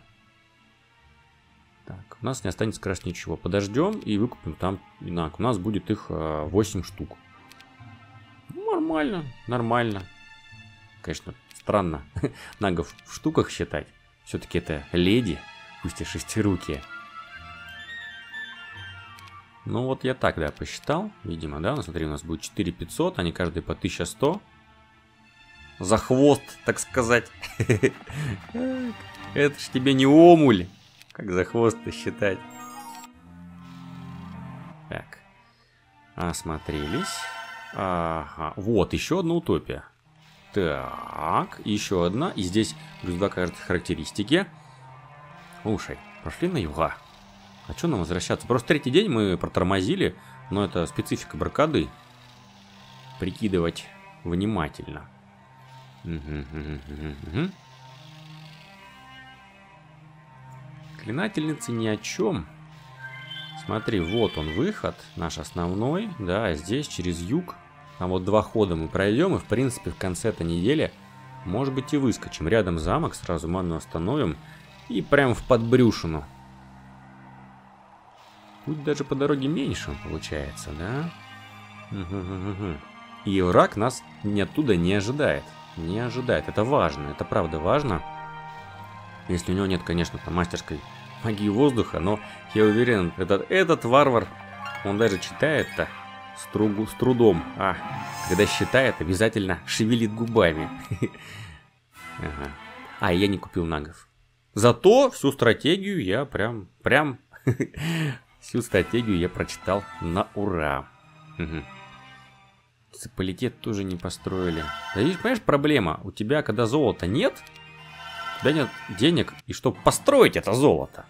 Так, у нас не останется как раз ничего. Подождем и выкупим там инак. У нас будет их э, восемь штук. Нормально, нормально. Конечно, странно нагов в штуках считать. Все-таки это леди, пусть и шестирукие. Ну вот я так, да, посчитал, видимо, да, ну смотри, у нас будет четыре тысячи пятьсот, они каждый по тысяча сто. За хвост, так сказать. Это ж тебе не омуль. Как за хвост-то считать? Так, осмотрелись. Ага, вот, еще одна утопия. Так, еще одна, и здесь плюс два характеристики. Слушай, прошли на юга. А что нам возвращаться? Просто третий день мы протормозили, но это специфика баркады. Прикидывать внимательно. Угу, угу, угу, угу. Клинательницы ни о чем. Смотри, вот он выход, наш основной. Да, здесь через юг. Там вот два хода мы пройдем, и в принципе в конце этой недели, может быть, и выскочим. Рядом замок, сразу манну остановим. И прям в подбрюшину. Путь даже по дороге меньше получается, да? Угу, угу, угу. И враг нас не оттуда не ожидает. Не ожидает. Это важно. Это правда важно. Если у него нет, конечно, там мастерской магии воздуха, но я уверен, этот, этот варвар, он даже читает-то с, тру, с трудом. А когда считает, обязательно шевелит губами. Ага. А, я не купил нагов. Зато всю стратегию я прям, прям... Всю стратегию я прочитал на ура. Угу. Муниципалитет тоже не построили. Да видишь, понимаешь, проблема. У тебя, когда золота нет, у тебя нет денег, и чтобы построить это золото.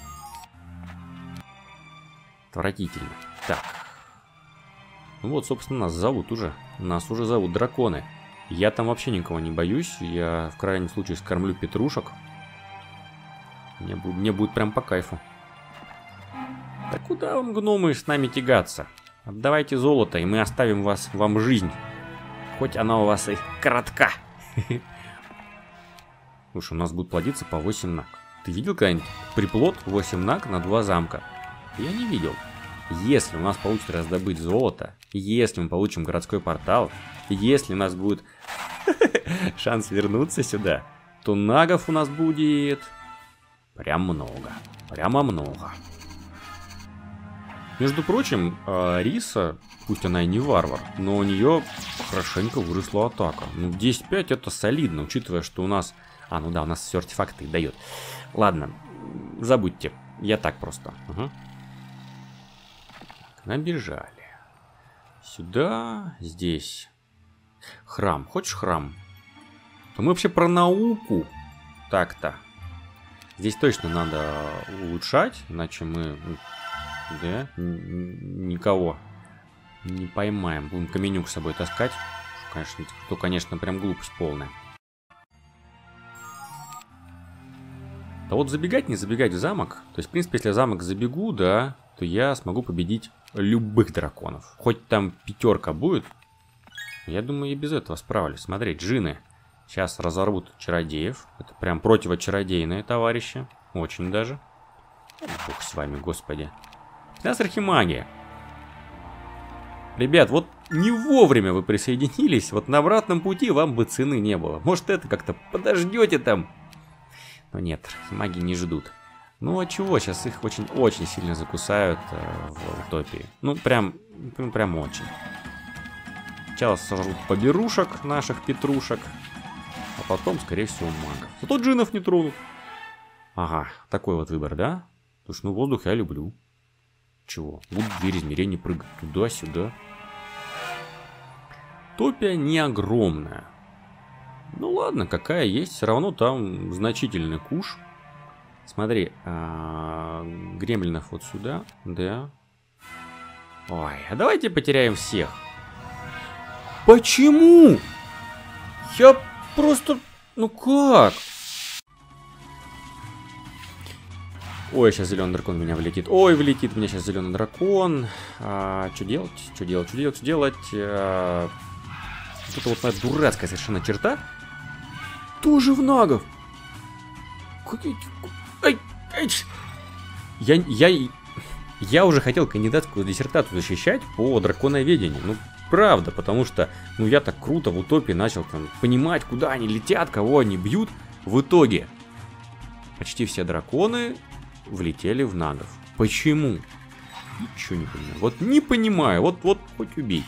Отвратительно. Так. Ну вот, собственно, нас зовут уже. Нас уже зовут драконы. Я там вообще никого не боюсь. Я в крайнем случае скормлю петрушек. Мне, мне будет прям по кайфу. Да куда вам, гномы, с нами тягаться? Отдавайте золото, и мы оставим вас, вам жизнь. Хоть она у вас и коротка. Слушай, у нас будет плодиться по восемь наг. Ты видел когда-нибудь приплод восемь наг на два замка? Я не видел. Если у нас получится раздобыть золото, если мы получим городской портал, если у нас будет шанс вернуться сюда, то нагов у нас будет прям много. Прямо много. Между прочим, Риса, пусть она и не варвар, но у нее хорошенько выросла атака. Ну, десять пять это солидно, учитывая, что у нас... А, ну да, у нас все артефакты дает. Ладно, забудьте. Я так просто. Угу. Набежали. Сюда, здесь. Храм. Хочешь храм? То мы вообще про науку. Так-то. Здесь точно надо улучшать, иначе мы... Да, никого не поймаем. Будем каменюк с собой таскать. Конечно, то, конечно, прям глупость полная. Да вот забегать, не забегать в замок. То есть, в принципе, если я в замок забегу, да, то я смогу победить любых драконов. Хоть там пятерка будет, я думаю, и без этого справлюсь. Смотри, джинны сейчас разорвут чародеев. Это прям противочародейные товарищи. Очень даже. Бог с вами, господи. пятнадцать архимагия. Ребят, вот не вовремя вы присоединились, вот на обратном пути вам бы цены не было. Может, это как-то подождете там? Но нет, маги не ждут. Ну а чего, сейчас их очень-очень сильно закусают э, в утопии. Ну прям, прям, прям очень. Сначала сожрут поберушек наших петрушек, а потом, скорее всего, магов. Зато джинов не тронут. Ага, такой вот выбор, да? Слушай, ну воздух я люблю. Чего? Будут двери измерений прыгать туда-сюда. Утопия не огромная. Ну ладно, какая есть, все равно там значительный куш. Смотри, а, гремлинов вот сюда, да. Ой, а давайте потеряем всех. Почему? Я просто... Ну как? Ой, сейчас зеленый дракон в меня влетит. Ой, влетит в меня сейчас зеленый дракон. А, что делать? Что делать? Что делать? Что делать? А... Вот это вот моя дурацкая совершенно черта. Тоже в нагов. Ай, ай. Я, я, я уже хотел кандидатскую диссертацию защищать по драконоведению. Ну, правда, потому что ну я так круто в утопии начал там понимать, куда они летят, кого они бьют. В итоге почти все драконы влетели в нагов. Почему? Ничего не понимаю. Вот не понимаю. Вот, вот хоть убей.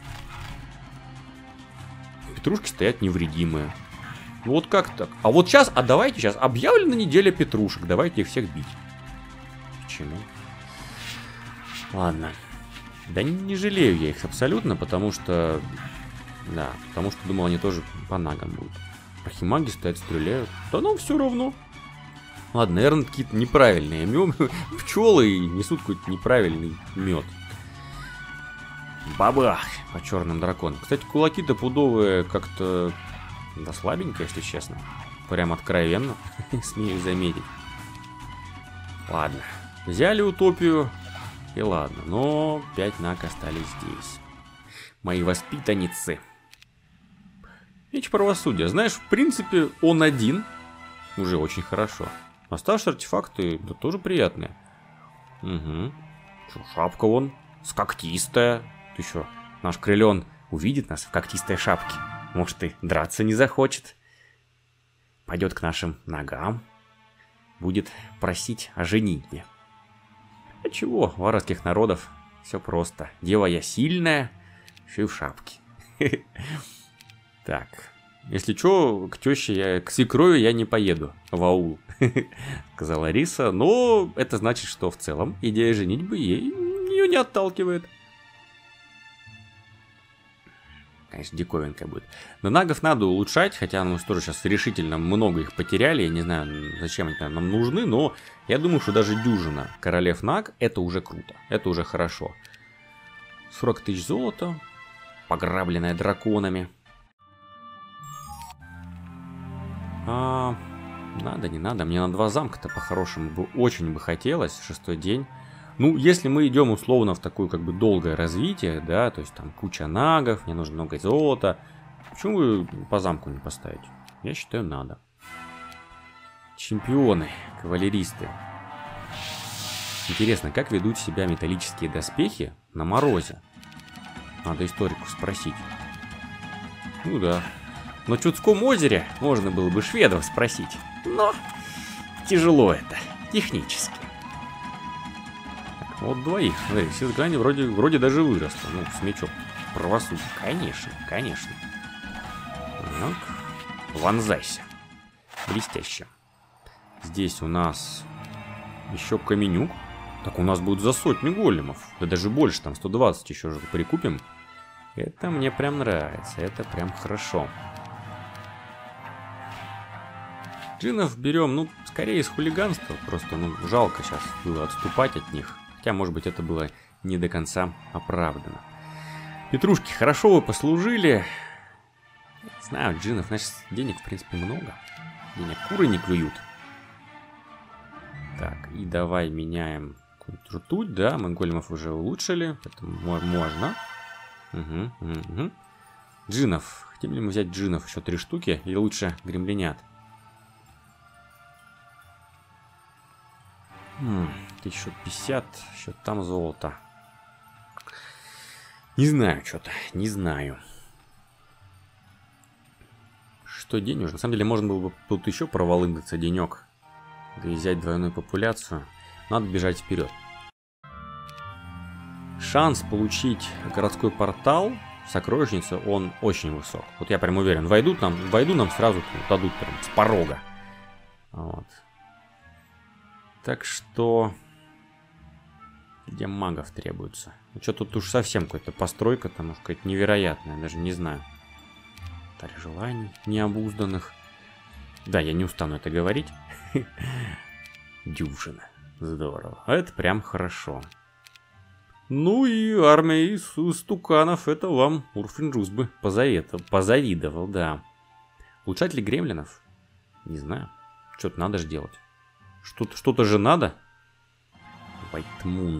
Петрушки стоят невредимые. Ну вот как так? А вот сейчас, а давайте сейчас объявлена неделя петрушек. Давайте их всех бить. Почему? Ладно. Да не, не жалею я их абсолютно, потому что... Да, потому что думал, они тоже по нагам будут. Архимаги стоят, стреляют. Да ну все равно. Ладно, наверное, какие-то неправильные мед. Пчелы несут какой-то неправильный мед. Бабах! По черным драконам. Кстати, кулаки-то пудовые как-то... Да слабенько, если честно. Прям откровенно. Смею заметить. Ладно. Взяли утопию. И ладно. Но пять наг остались здесь. Мои воспитанницы. Меч правосудия. Знаешь, в принципе, он один. Уже очень хорошо. Оставшиеся артефакты, да, тоже приятные. Угу. Шапка вон. С когтистая. Ты что, наш крылен увидит нас в когтистой шапке? Может, и драться не захочет. Пойдет к нашим ногам. Будет просить о женитьбе. А чего, у арабских народов все просто. Дева я сильная, еще и в шапке. Так, если что, к теще я, к свекрови я не поеду в аул, сказала Риса. Но это значит, что в целом идея женитьбы ей, ее не отталкивает. Конечно, диковинка будет. Но нагов надо улучшать, хотя мы тоже сейчас решительно много их потеряли. Я не знаю, зачем они нам нужны, но я думаю, что даже дюжина королев наг это уже круто. Это уже хорошо. сорок тысяч золота, пограбленное драконами. А, надо, не надо. Мне на два замка-то по-хорошему бы очень бы хотелось. Шестой день. Ну, если мы идем условно в такое как бы долгое развитие, да, то есть там куча нагов, мне нужно много золота, почему вы по замку не поставить? Я считаю, надо. Чемпионы, кавалеристы. Интересно, как ведут себя металлические доспехи на морозе? Надо историку спросить. Ну да. На Чудском озере можно было бы шведов спросить, но тяжело это, технически. Вот двоих. Смотри, все заклинания вроде, вроде даже выросло. Ну, с мечом. Правосудие. Конечно, конечно. Ну, вонзайся. Блестяще. Здесь у нас еще каменюк. Так у нас будет за сотню големов. Да даже больше, там сто двадцать еще же прикупим. Это мне прям нравится. Это прям хорошо. Джинов берем, ну, скорее из хулиганства. Просто, ну, жалко сейчас было отступать от них. Хотя, может быть, это было не до конца оправдано. Петрушки, хорошо вы послужили. Не знаю, джинов, значит, денег, в принципе, много. Денег куры не клюют. Так, и давай меняем ртуть, да, мы големов уже улучшили. Это можно. Угу, угу, угу. Джинов. Хотим ли мы взять джинов еще три штуки? Или лучше гремлинят? тысяча пятьдесят, еще там золото. Не знаю что-то, не знаю. Что день уже? На самом деле можно было бы тут еще проволындаться денек. Да и взять двойную популяцию. Надо бежать вперед. Шанс получить городской портал, сокровищницу, он очень высок. Вот я прям уверен, войдут нам, войду нам сразу дадут прям с порога. Вот. Так что... Где магов требуется? Ну что тут уж совсем какая-то постройка там, уж какая-то невероятная, даже не знаю. Тарь желаний необузданных. Да, я не устану это говорить. Дюжина. Здорово. А это прям хорошо. Ну и армия из стуканов, это вам Урфин-Джюс бы позаветовал, позавидовал, да. Улучшать ли гремлинов? Не знаю. Что-то надо же делать. Что-то что-то же надо. White Moon.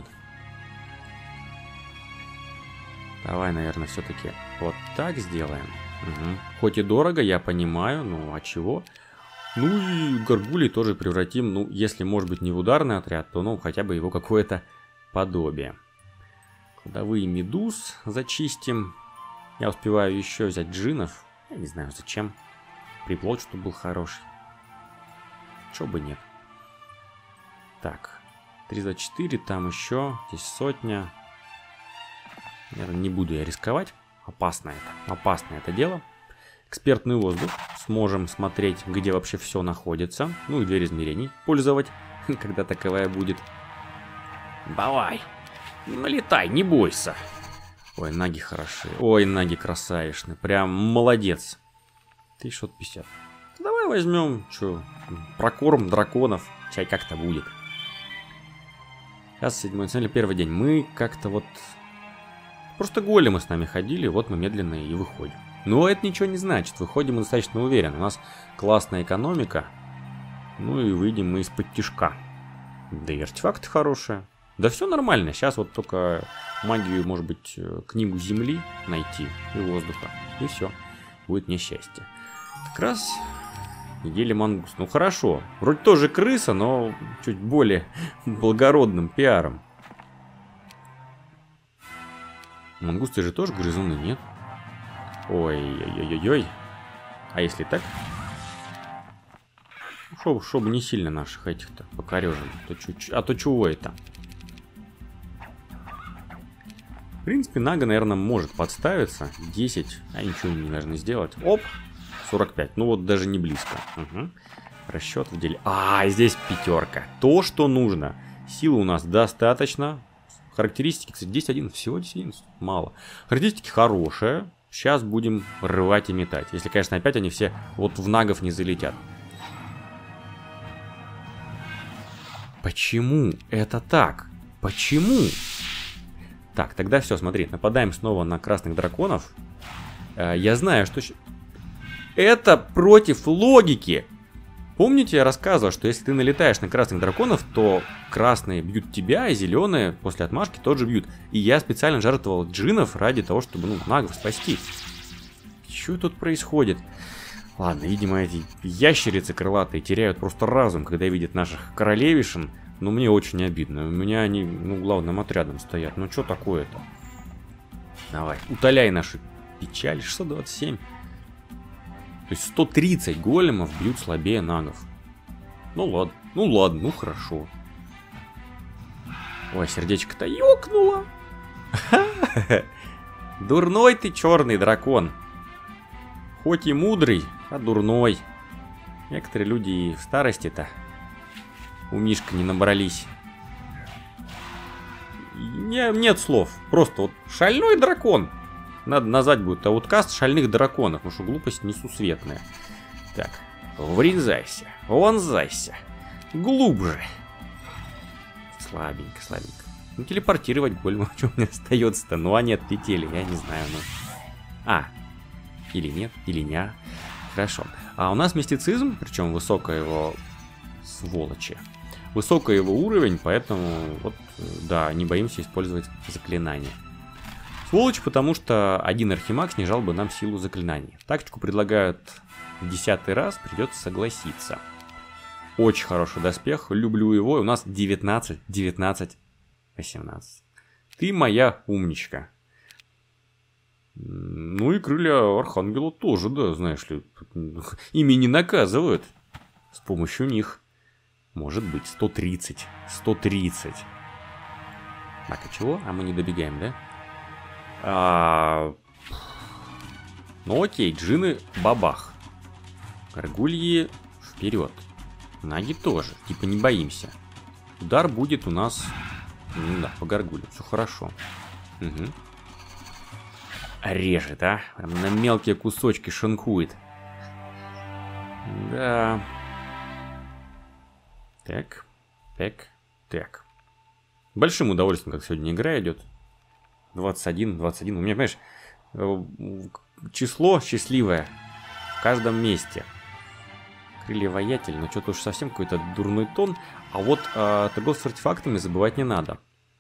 Давай, наверное, все-таки вот так сделаем. Угу. Хоть и дорого, я понимаю, ну а чего? Ну и горгулей тоже превратим, ну, если, может быть, не в ударный отряд, то, ну, хотя бы его какое-то подобие. Кладовые медуз зачистим. Я успеваю еще взять джинов. Я не знаю, зачем. Приплод, чтобы был хороший. Чего бы нет. Так. три за четыре, там еще. Здесь сотня. Наверное, не буду я рисковать. Опасно это. Опасно это дело. Экспертный воздух. Сможем смотреть, где вообще все находится. Ну и дверь измерений пользовать, когда таковая будет. Давай. Налетай, не бойся. Ой, наги хороши. Ой, наги красавишны. Прям молодец. Ты шестьсот пятьдесят. Давай возьмем, что, прокорм драконов. Чай как-то будет. Сейчас седьмой цель, первый день. Мы как-то вот... Просто големы с нами ходили, вот мы медленно и выходим. Но это ничего не значит. Выходим мы достаточно уверенно. У нас классная экономика. Ну и выйдем мы из-под тишка. Да и артефакты хорошие. Да все нормально. Сейчас вот только магию, может быть, книгу земли найти и воздуха. И все. Будет несчастье. Как раз ели мангус. Ну хорошо. Вроде тоже крыса, но чуть более благородным пиаром. Мангусты же тоже грызуны, нет? Ой-ой-ой-ой. А если так? Чтобы, чтобы не сильно наших этих-то покорежим. А то, чуть, а то чего это? В принципе, Нага, наверное, может подставиться. десять, а ничего не должны сделать. Оп, сорок пять. Ну вот даже не близко. Угу. Расчет в деле. А, здесь пятерка. То, что нужно. Силы у нас достаточно. Характеристики, кстати, десять одиннадцать. Всего десять одиннадцать. Мало. Характеристики хорошие. Сейчас будем рвать и метать. Если, конечно, опять они все вот в нагов не залетят. Почему это так? Почему? Так, тогда все, смотри. Нападаем снова на красных драконов. Я знаю, что... Это против логики. Помните, я рассказывал, что если ты налетаешь на красных драконов, то красные бьют тебя, а зеленые после отмашки тоже бьют. И я специально жертвовал джинов ради того, чтобы, ну, нагов спасти. Что тут происходит? Ладно, видимо, эти ящерицы крылатые теряют просто разум, когда видят наших королевишен. Но мне очень обидно. У меня они, ну, главным отрядом стоят. Ну, что такое-то? Давай, утоляй наши печали. шестьсот двадцать семь. То есть сто тридцать големов бьют слабее нагов. Ну ладно, ну ладно, ну хорошо. Ой, сердечко-то ёкнуло. Дурной ты черный дракон. Хоть и мудрый, а дурной. Некоторые люди и в старости-то у Мишка не набрались. Не, нет слов. Просто вот шальной дракон. Надо назвать будет ауткаст шальных драконов, потому что глупость несусветная. Так, врезайся, вонзайся, глубже. Слабенько, слабенько. Ну, телепортировать голема, что у меня остается-то? Ну, они отлетели, я не знаю, ну. А, или нет, или не. Хорошо. А у нас мистицизм, причем высокая его сволочи. Высокий его уровень, поэтому, вот, да, не боимся использовать заклинания. Сволочь, потому что один архимаг снижал бы нам силу заклинаний. Тактику предлагают в десятый раз, придется согласиться. Очень хороший доспех, люблю его. У нас девятнадцать, девятнадцать, восемнадцать. Ты моя умничка. Ну и крылья Архангела тоже, да, знаешь ли. Ими не наказывают. С помощью них. Может быть, сто тридцать. сто тридцать. Так, а чего? А мы не добегаем, да? А... Ну окей, джины бабах. Гаргульи вперед. Наги тоже. Типа не боимся. Удар будет у нас... Ну да, по гаргулю. Все хорошо. Угу. Режет, а? Прям на мелкие кусочки шинкует. Да. Так. Так. Так. Большим удовольствием, как сегодня игра идет. двадцать один, двадцать один. У меня, понимаешь, число счастливое в каждом месте. Крылья воятель, но что-то уж совсем какой-то дурной тон. А вот э, торговцев с артефактами забывать не надо.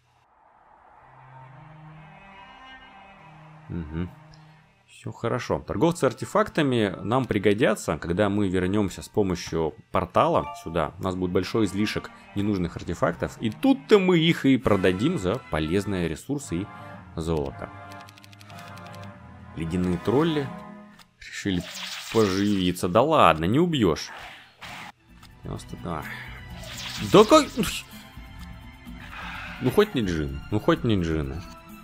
Угу. Все хорошо. Торговцы артефактами нам пригодятся, когда мы вернемся с помощью портала сюда. У нас будет большой излишек ненужных артефактов. И тут-то мы их и продадим за полезные ресурсы и золото. Ледяные тролли решили поживиться. Да ладно, не убьешь. девяносто два. Да как... Ну хоть не джин. Ну хоть не джина.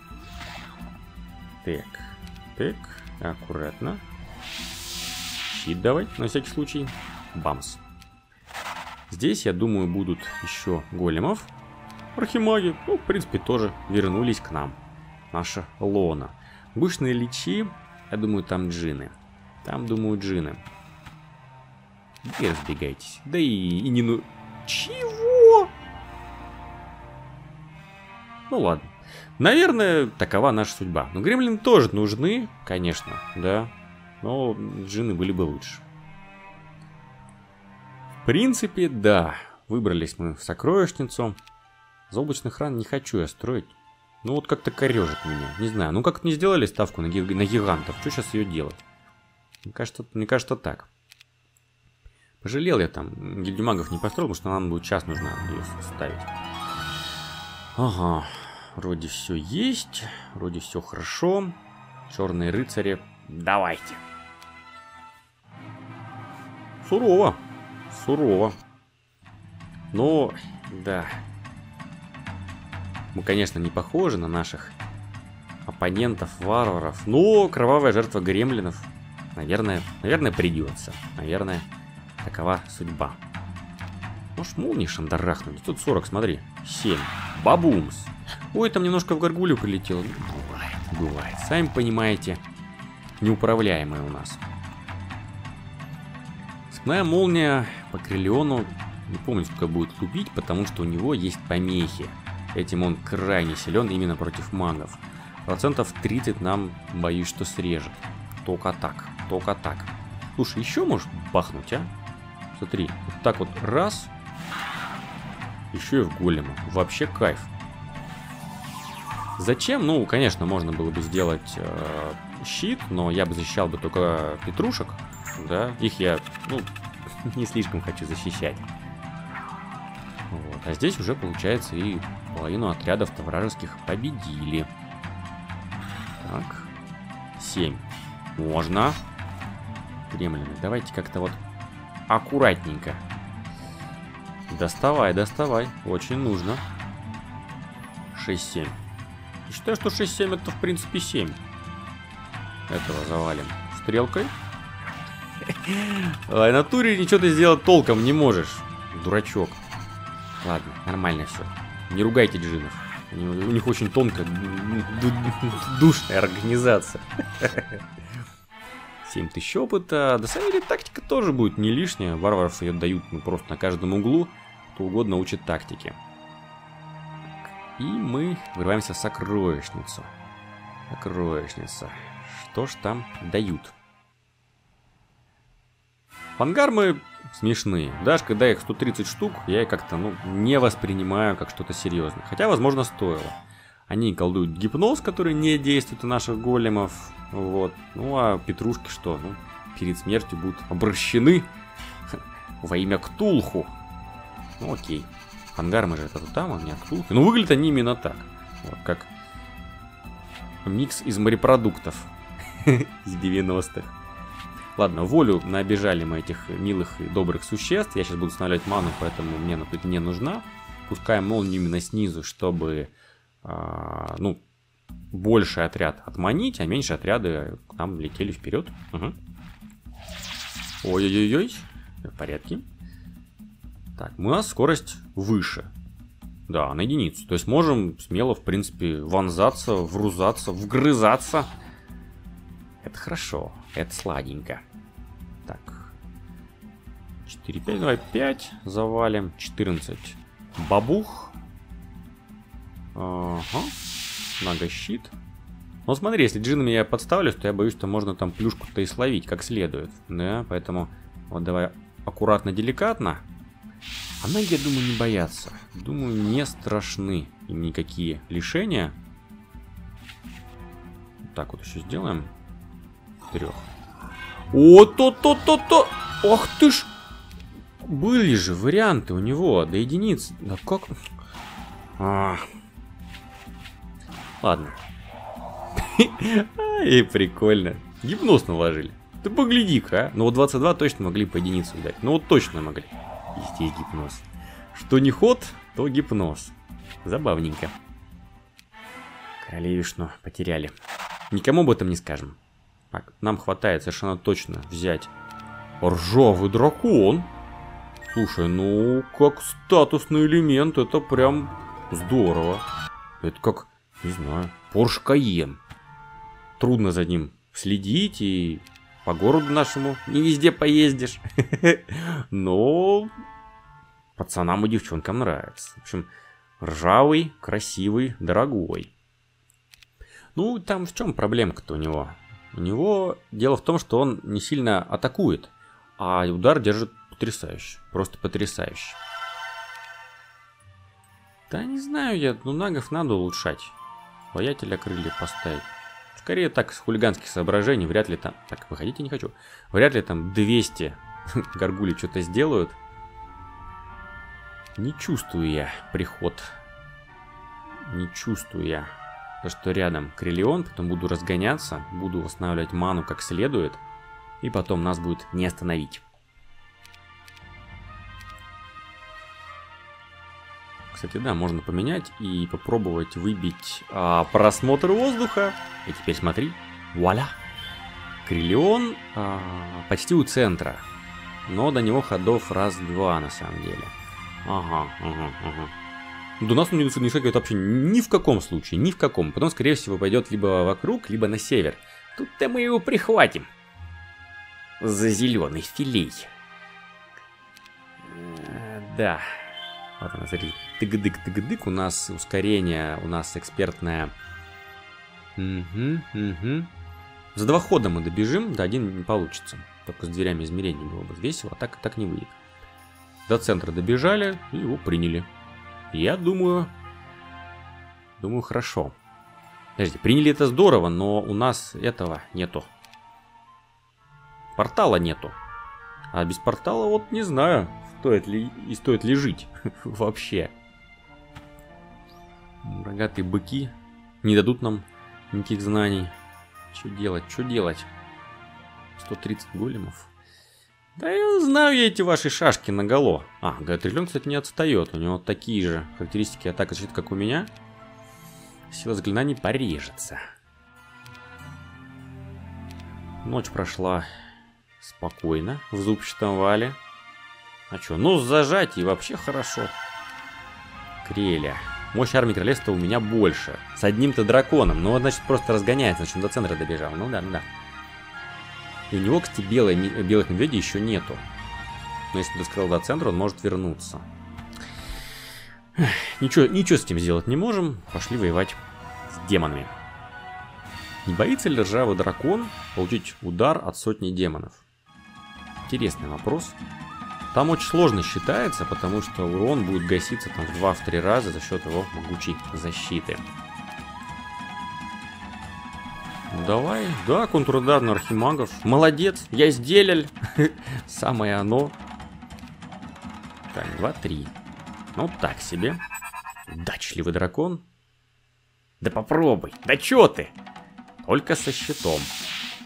Так. Так. Аккуратно. Щит давай, на всякий случай. Бамс. Здесь, я думаю, будут еще големов. Архимаги, ну, в принципе, тоже вернулись к нам. Наша лона. Бышные личи, я думаю, там джины. Там, думаю, джины. И разбегайтесь. Да и, и не ну... Чего? Ну ладно. Наверное, такова наша судьба. Но гремлины тоже нужны, конечно, да. Но джины были бы лучше. В принципе, да. Выбрались мы в сокровищницу. Заоблачных ран не хочу я строить. Ну вот как-то корежит меня. Не знаю, ну как не сделали ставку на, гиг... на гигантов. Что сейчас ее делать? Мне кажется, мне кажется так. Пожалел я там. Гильдию магов не построил, потому что нам будет час нужно ее ставить. Ага. Вроде все есть. Вроде все хорошо. Черные рыцари. Давайте. Сурово. Сурово. Но, да. Мы, конечно, не похожи на наших оппонентов, варваров. Но кровавая жертва гремлинов, наверное, наверное, придется. Наверное, такова судьба. Может, молнии шандарахнуть? Тут сорок, смотри. семь. Бабумс. Ой, там немножко в гаргулю прилетело. Бывает, бывает. Сами понимаете, неуправляемая у нас. Цепная молния по Криллиону, не помню, сколько будет лупить, потому что у него есть помехи. Этим он крайне силен именно против магов. Процентов тридцать нам, боюсь, что срежет. Только так, только так. Слушай, еще можешь бахнуть, а? Смотри, вот так вот раз. Еще и в голема. Вообще кайф. Зачем? Ну, конечно, можно было бы сделать э, щит, но я бы защищал бы только петрушек. Да, их я, ну, не слишком хочу защищать. Вот. А здесь уже, получается, и половину отрядов-то вражеских победили. Так. семь. Можно. Кремлины. Давайте как-то вот аккуратненько. Доставай, доставай. Очень нужно. шесть семь. Я считаю, что шесть семь это, в принципе, семь. Этого завалим. Стрелкой. В натуре ничего ты сделать толком не можешь. Дурачок. Ладно, нормально все. Не ругайте джинов. У них очень тонкая, душная организация. семь тысяч опыта. Да, самом деле, тактика тоже будет не лишняя. Варваров ее дают ну, просто на каждом углу. Кто угодно учит тактике. И мы вырываемся в сокровищницу. Сокровищница. Что ж там дают? Фангармы смешные. Даже когда их сто тридцать штук, я их как-то ну, не воспринимаю как что-то серьезное. Хотя, возможно, стоило. Они колдуют гипноз, который не действует у наших големов. Вот. Ну а петрушки что? Ну, перед смертью будут обращены во имя Ктулху. Ну окей. Фангармы же это тут там, а не Ктулху. Ну выглядят они именно так. Вот, как микс из морепродуктов. из девяностых. Ладно, волю наобижали мы этих милых и добрых существ. Я сейчас буду устанавливать ману, поэтому мне она тут не нужна. Пускаем молнию именно снизу, чтобы, а, ну, больший отряд отманить, а меньше отряды к нам летели вперед. Угу. Ой-ой-ой, в порядке. Так, у нас скорость выше. Да, на единицу. То есть можем смело, в принципе, вонзаться, врузаться, вгрызаться. Это хорошо, это сладенько. Так. четыре, пять, давай пять завалим. четырнадцать. Бабух. Ага. Нагощит. Ну смотри, если джинами я подставлюсь, то я боюсь, что можно там плюшку-то и словить как следует. Да, поэтому вот давай аккуратно, деликатно. А ноги, я думаю, не боятся. Думаю, не страшны им никакие лишения. Так вот еще сделаем. Трех. О, то-то-то-то! Ох ты ж! Были же варианты у него до единиц. Да как? А. Ладно. Ай, прикольно. Гипноз наложили. Ты погляди-ка, а. Ну вот двадцать два точно могли по единицу дать. Ну вот точно могли. И здесь гипноз. Что не ход, то гипноз. Забавненько. Королевишну потеряли. Никому об этом не скажем. Так, нам хватает совершенно точно взять ржавый дракон. Слушай, ну как статусный элемент, это прям здорово. Это как, не знаю, Porsche Cayenne. Трудно за ним следить и по городу нашему не везде поездишь. Но пацанам и девчонкам нравится. В общем, ржавый, красивый, дорогой. Ну, там в чем проблемка-то у него? У него дело в том, что он не сильно атакует, а удар держит потрясающе. Просто потрясающе. Да не знаю я, ну нагов надо улучшать. Воятеля крылья поставить. Скорее так, с хулиганских соображений, вряд ли там... Так, выходите не хочу. Вряд ли там двести горгулей что-то сделают. Не чувствую я приход. Не чувствую я. То, что рядом Криллион, потом буду разгоняться, буду восстанавливать ману как следует, и потом нас будет не остановить. Кстати, да, можно поменять и попробовать выбить а, просмотр воздуха. И теперь смотри, вуаля! Криллион а, почти у центра, но до него ходов раз-два на самом деле. Ага, ага, ага. До нас он не выскакивает вообще ни в каком случае, ни в каком. Потом, скорее всего, пойдет либо вокруг, либо на север. Тут-то мы его прихватим. За зеленый филей. Да. Вот она, смотри. Тыгдык-тыгдык. У нас ускорение, у нас экспертное. Угу, угу. За два хода мы добежим, да один не получится. Только с дверями измерений было бы весело, а так, так не выйдет. До центра добежали и его приняли. Я думаю... Думаю, хорошо. Подожди, приняли это здорово, но у нас этого нету. Портала нету. А без портала вот не знаю, стоит ли и стоит ли жить вообще. Рогатые быки не дадут нам никаких знаний. Что делать, что делать? сто тридцать големов. Да я знаю я эти ваши шашки наголо. А, Гатриллион, кстати, не отстает. У него такие же характеристики атаки защиты, как у меня. Сила заклинаний порежется. Ночь прошла спокойно в зубчатом вале. А что, ну зажать и вообще хорошо. Креля. Мощь армии королевства у меня больше. С одним-то драконом. Ну, значит, просто разгоняется. Значит, он до центра добежал. Ну да, ну да. И у него, кстати, белой, белых медведей еще нету. Но если доскрыл до центра, он может вернуться. Ничего, ничего с этим сделать не можем. Пошли воевать с демонами. Не боится ли ржавый дракон получить удар от сотни демонов? Интересный вопрос. Там очень сложно считается, потому что урон будет гаситься там в два-три раза за счет его могучей защиты. Давай, да, контрудар на архимагов. Молодец, я сделал. Самое оно. Так, два-три. Ну, так себе. Удачливый дракон. Да попробуй. Да чё ты? Только со щитом.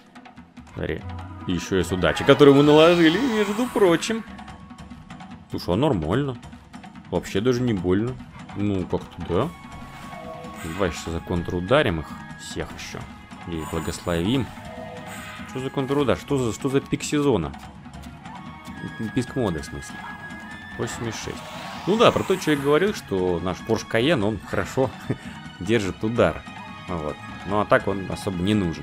Смотри. Еще и с удачи, которую мы наложили, между прочим. Слушай, а нормально. Вообще даже не больно. Ну, как-то да. Давай сейчас за контрударим их всех еще. И благословим. Что за контрудар? Что за, что за пик сезона? Пик моды, в смысле. восемьдесят шесть. Ну да, про то, что я говорил, что наш Porsche Cayenne, он хорошо держит удар. Вот. Ну а так он особо не нужен.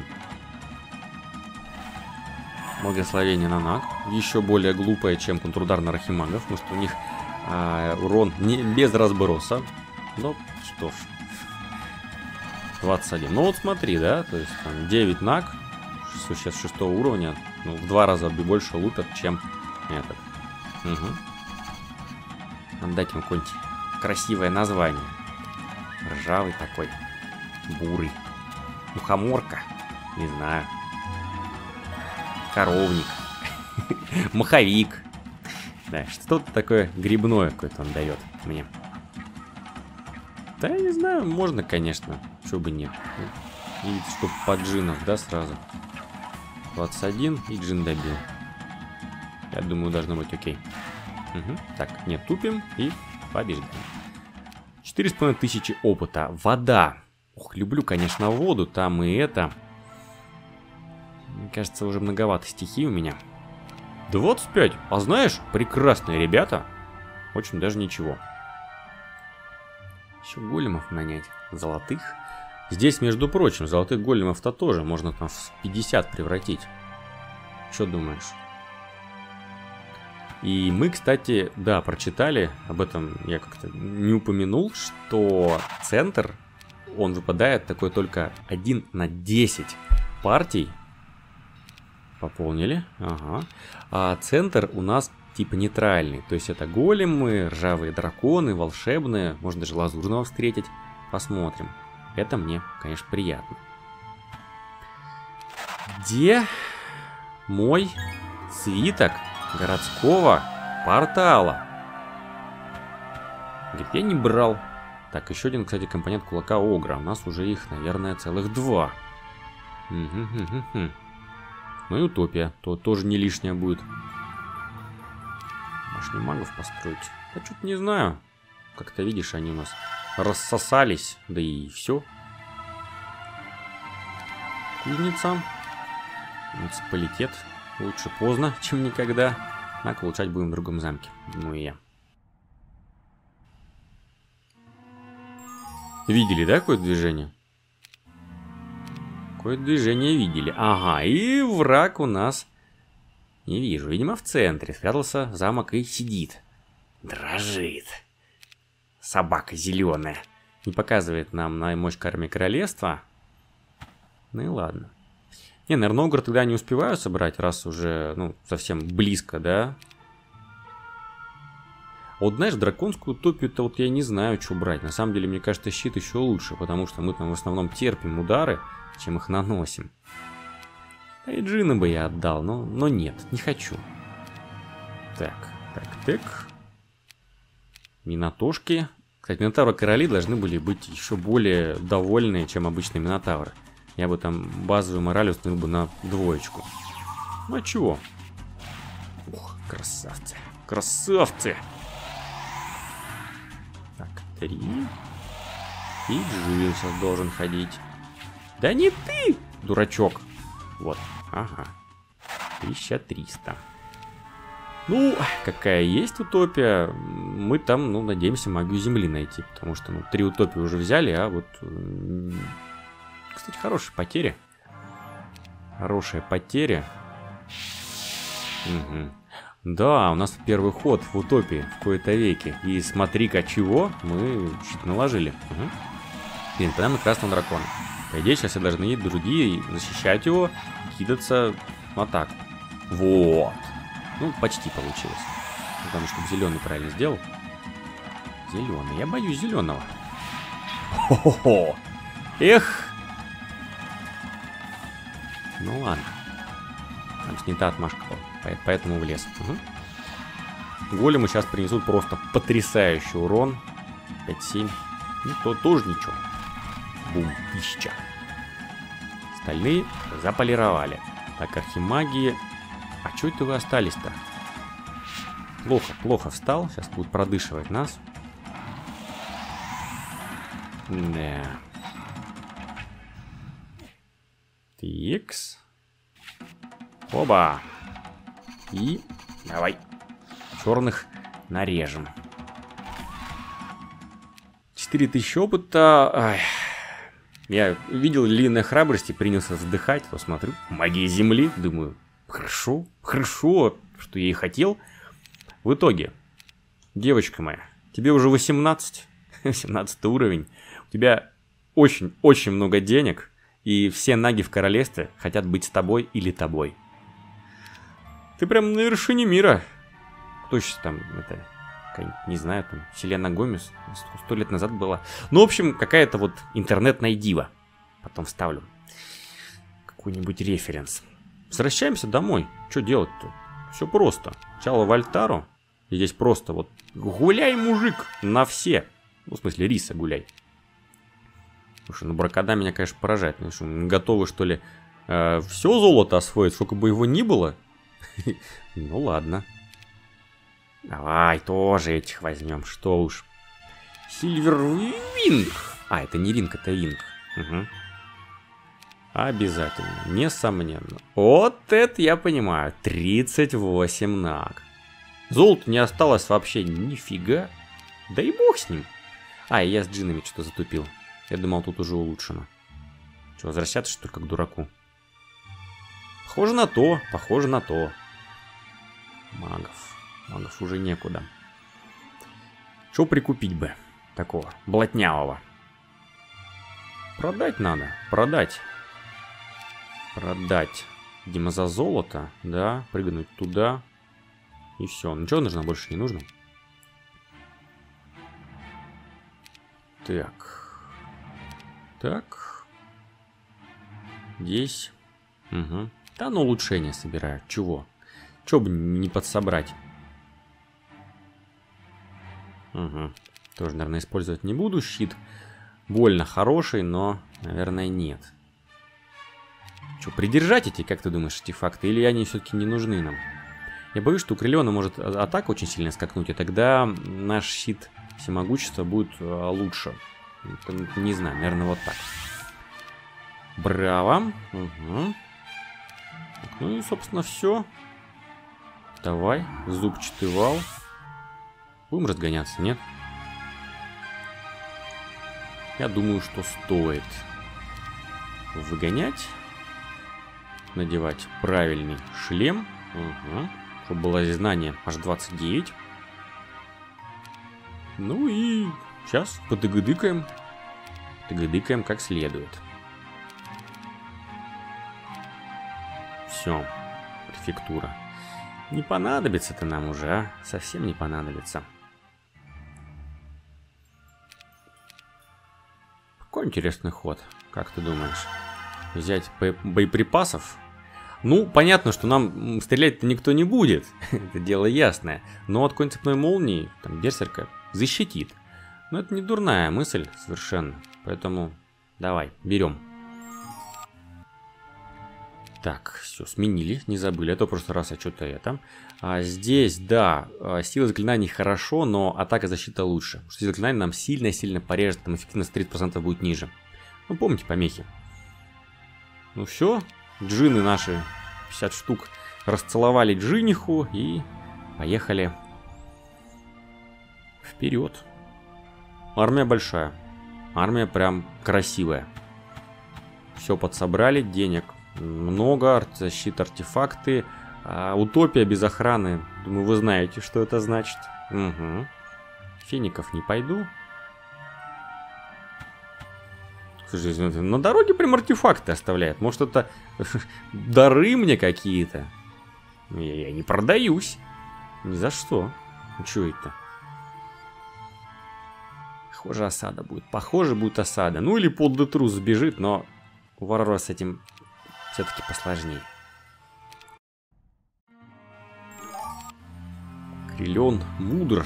Благословение на Наг. Еще более глупое, чем контрудар на Архимагов, потому что у них а, урон не, без разброса. Ну, что ж. двадцать один. Ну вот смотри, да, то есть там девять Наг. Сейчас шестого уровня. Ну, в два раза больше лупят, чем этот. Угу. Надо дать ему какое-нибудь красивое название. Ржавый такой. Бурый. Мухоморка. Не знаю. Коровник. Маховик. Да, что-то такое грибное какое-то он дает мне. Да, я не знаю, можно, конечно. Чего бы нет. И чтоб по джинов, да, сразу. двадцать один и джин добил. Я думаю, должно быть окей. Угу. Так, нет, тупим и побеждаем. четыре с половиной тысячи опыта. Вода. Ох, люблю, конечно, воду. Там и это. Мне кажется, уже многовато стихий у меня. двадцать пять. А знаешь, прекрасные ребята. Очень даже ничего. Еще големов нанять. Золотых. Здесь, между прочим, золотых големов-то тоже можно там в пятьдесят превратить. Что думаешь? И мы, кстати, да, прочитали, об этом я как-то не упомянул, что центр, он выпадает такой только один на десять партий. Пополнили, ага. А центр у нас типа нейтральный, то есть это големы, ржавые драконы, волшебные, можно даже лазурного встретить. Посмотрим. Это мне, конечно, приятно. Где мой свиток городского портала? Говорит, я не брал. Так, еще один, кстати, компонент кулака Огра. У нас уже их, наверное, целых два. Угу-ху-ху-ху. Ну и утопия. То тоже не лишняя будет. Башни магов построить. Я что-то не знаю. Как-то, видишь, они у нас рассосались. Да и все. Кузнецам. Муниципалитет. Лучше поздно, чем никогда. Однако улучшать будем в другом замке. Ну и я. Видели, да, какое движение? Какое движение видели. Ага, и враг у нас... Не вижу. Видимо, в центре спрятался замок и сидит. Дрожит. Собака зеленая. Не показывает нам на мощь армии королевства. Ну и ладно. Не, наверное, Огр тогда не успеваю собрать, раз уже, ну, совсем близко, да? Вот, знаешь, драконскую утопию-то вот я не знаю, что брать. На самом деле, мне кажется, щит еще лучше, потому что мы там в основном терпим удары, чем их наносим. А и джина бы я отдал, но, но нет, не хочу. Так, так, так. Минотошки. Кстати, минотавры-короли должны были быть еще более довольны, чем обычные минотавры. Я бы там базовую мораль установил бы на двоечку. Ну а чего? Ух, красавцы. Красавцы! Так, три. И Джил сейчас должен ходить. Да не ты, дурачок. Вот, ага. тысяча триста. Ну, какая есть утопия. Мы там, ну, надеемся магию земли найти. Потому что, ну, три утопии уже взяли, а вот... Кстати, хорошая потеря. Хорошая потеря. Угу. Да, у нас первый ход в утопии в кои-то веки. И смотри-ка, чего мы чуть наложили. Угу. Блин, прямо на красного дракона. По идее, сейчас я должны и другие защищать его, кидаться в атаку. Вот. Ну, почти получилось. Потому что зеленый правильно сделал. Зеленый. Я боюсь зеленого. Хо-хо-хо. Эх. Ну ладно. Там снята отмашка, поэтому в лес. Угу. Големы сейчас принесут просто потрясающий урон. пять-семь. Ну, то тоже ничего. Бум, тысяча. Остальные заполировали. Так, архимагии. А чё это вы остались-то? Плохо, плохо встал. Сейчас будут продышивать нас. Да. Тикс. Оба. И давай. Черных нарежем. четыре тысячи опыта. Ай. Я видел львиной храбрости, принялся вздыхать. Посмотрю. Магия земли. Думаю, хорошо, хорошо, что я и хотел. В итоге, девочка моя, тебе уже восемнадцать. восемнадцатый уровень. У тебя очень-очень много денег. И все наги в королевстве хотят быть с тобой или тобой. Ты прям на вершине мира. Кто сейчас там, это, не знаю, там, Селена Гомес, сто лет назад была. Ну, в общем, какая-то вот интернетная дива. Потом вставлю какой-нибудь референс. Возвращаемся домой. Что делать-то? Все просто. Сначала в Альтару. И здесь просто вот гуляй, мужик, на все. Ну, в смысле, риса гуляй. Слушай, ну Бракода меня, конечно, поражает. Ну, что, готовы, что ли, э, все золото освоить, сколько бы его ни было? Ну, ладно. Давай тоже этих возьмем, что уж. Сильвервинг. А, это не ринг, это винг. Угу. Обязательно, несомненно. Вот это я понимаю. тридцать восемь наг. Золота не осталось вообще нифига. Да и бог с ним. А, и я с джинами что-то затупил. Я думал, тут уже улучшено. Что, возвращаться, что ли, как дураку? Похоже на то, похоже на то. Магов. Магов уже некуда. Что прикупить бы? Такого, блатнявого. Продать надо, продать. Продать. Видимо, за золото, да, прыгнуть туда. И все. Ничего нужно, больше не нужно. Так. Так. Здесь. Угу. Да, ну улучшение собираю. Чего? Чего бы не подсобрать? Угу. Тоже, наверное, использовать не буду. Щит больно хороший, но, наверное, нет. Что, придержать эти, как ты думаешь, артефакты? Или они все-таки не нужны нам? Я боюсь, что у Крылена может атака очень сильно скакнуть, и тогда наш щит всемогущества будет а, лучше. Не знаю, наверное, вот так. Браво. Угу. Ну и, собственно, все. Давай, зубчатый вал. Будем разгоняться, нет? Я думаю, что стоит выгонять. Надевать правильный шлем. Угу. Чтобы было знание аж двадцать девять. Ну и сейчас подыгдыкаем. Подыгдыкаем как следует. Все. Префектура. Не понадобится-то нам уже, а? Совсем не понадобится. Какой интересный ход. Как ты думаешь? Взять боеприпасов? Ну, понятно, что нам стрелять-то никто не будет. Это дело ясное. Но от какой-нибудь цепной молнии, там, берсерка защитит. Но это не дурная мысль совершенно. Поэтому давай, берем. Так, все, сменили, не забыли. Это просто раз, а что-то это. А здесь, да, сила заклинаний хорошо, но атака защита лучше. Потому что сила заклинаний нам сильно-сильно порежет, там эффективность тридцать процентов будет ниже. Ну, помните помехи. Ну все, джины наши пятьдесят штук расцеловали джиниху и поехали вперед. Армия большая. Армия прям красивая. Все подсобрали, денег много, защита, артефакты. А, утопия без охраны. Думаю, вы знаете, что это значит. Угу. Феников не пойду. Слушай, на дороге прям артефакты оставляют. Может, это дары мне какие-то? Я, я не продаюсь. Ни за что. Ну, что это? Похоже, осада будет. Похоже, будет осада. Ну, или Пол де Трус сбежит, но у Варвара с этим все-таки посложнее. Крилен мудр.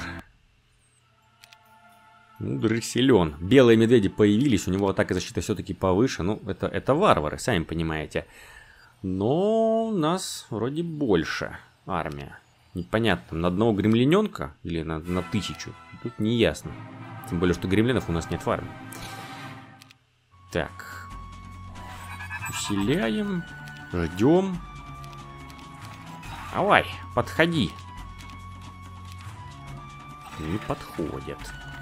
Мудр и силен. Белые медведи появились, у него атака и защита все-таки повыше. Ну, это, это варвары, сами понимаете. Но у нас вроде больше армия. Непонятно, на одного гремлиненка или на, на тысячу. Тут не ясно. Тем более, что гремлинов у нас нет в армии. Так. Усиляем. Ждем. Давай, подходи. Не подходят.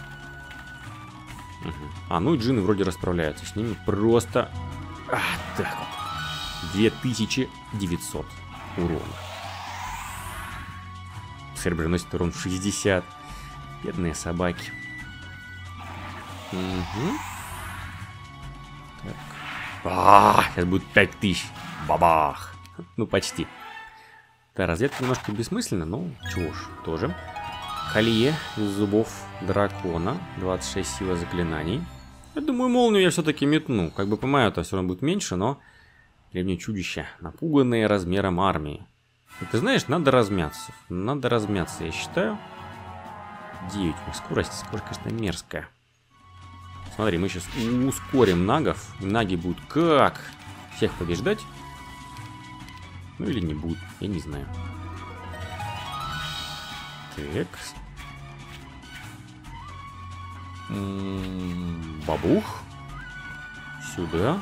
Угу. А, ну и джинны вроде расправляются с ними. Просто... А, так вот. две тысячи девятьсот урона. Цербер наносит урон в шестьдесят. Бедные собаки. Угу. Так. А, сейчас будет пять тысяч. Бабах. Ну, почти. Да, разведка немножко бессмысленна, но чего ж, тоже. Колье из зубов дракона. двадцать шесть сила заклинаний. Я думаю, молнию я все-таки метну. Как бы понимаю, это все равно будет меньше, но... Древние чудища, напуганные размером армии. И ты знаешь, надо размяться. Надо размяться, я считаю. девять. Скорость, скорость, конечно, мерзкая. Смотри, мы сейчас ускорим нагов. И наги будут как? Всех побеждать? Ну или не будут, я не знаю. Так. М-м-м, бабух. Сюда.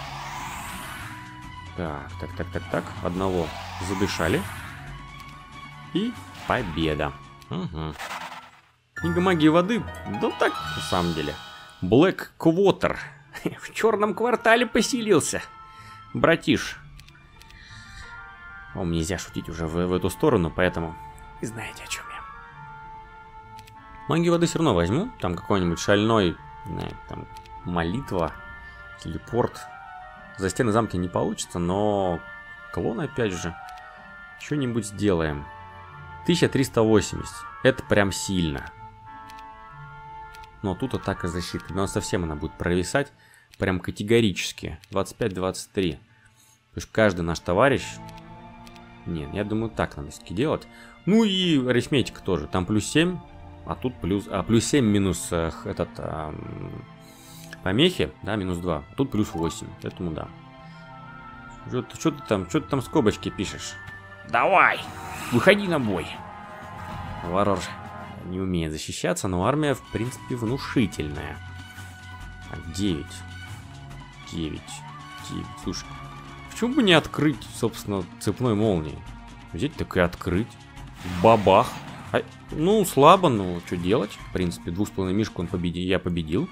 Так, так, так, так, так. Одного задышали. И победа. Угу. Книга магии воды. Да так, на самом деле. Блэк Квотер. В черном квартале поселился. Братиш. Вам нельзя шутить уже в, в эту сторону, поэтому вы знаете, о чем я. Магию воды все равно возьму. Там какой-нибудь шальной, не, там, молитва, телепорт. За стены замка не получится, но клон опять же. Что-нибудь сделаем. тысяча триста восемьдесят. Это прям сильно. Но тут атака защиты. Но совсем она будет провисать. Прям категорически. двадцать пять двадцать три. То есть каждый наш товарищ... Нет, я думаю, так надо все-таки делать. Ну и арифметика тоже. Там плюс семь, а тут плюс... А, плюс семь минус э, этот... Э, помехи, да, минус два. А тут плюс восемь. Поэтому да. Что ты там, что ты там скобочки пишешь? Давай! Выходи на бой! Варвар не умеет защищаться, но армия, в принципе, внушительная. Так, девять. девять. девять. Слушай, почему бы не открыть, собственно, цепной молнией? Взять так и открыть. Бабах. А, ну, слабо, но что делать? В принципе, двух с половиной мишку он победил. Я победил.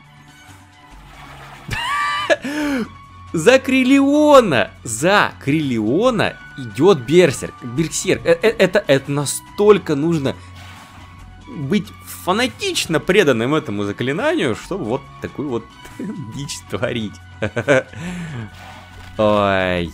За Криллиона! За Криллиона идет берсерк. Берсерк. Это, это настолько нужно быть фанатично преданным этому заклинанию, чтобы вот такую вот дичь творить. Ой.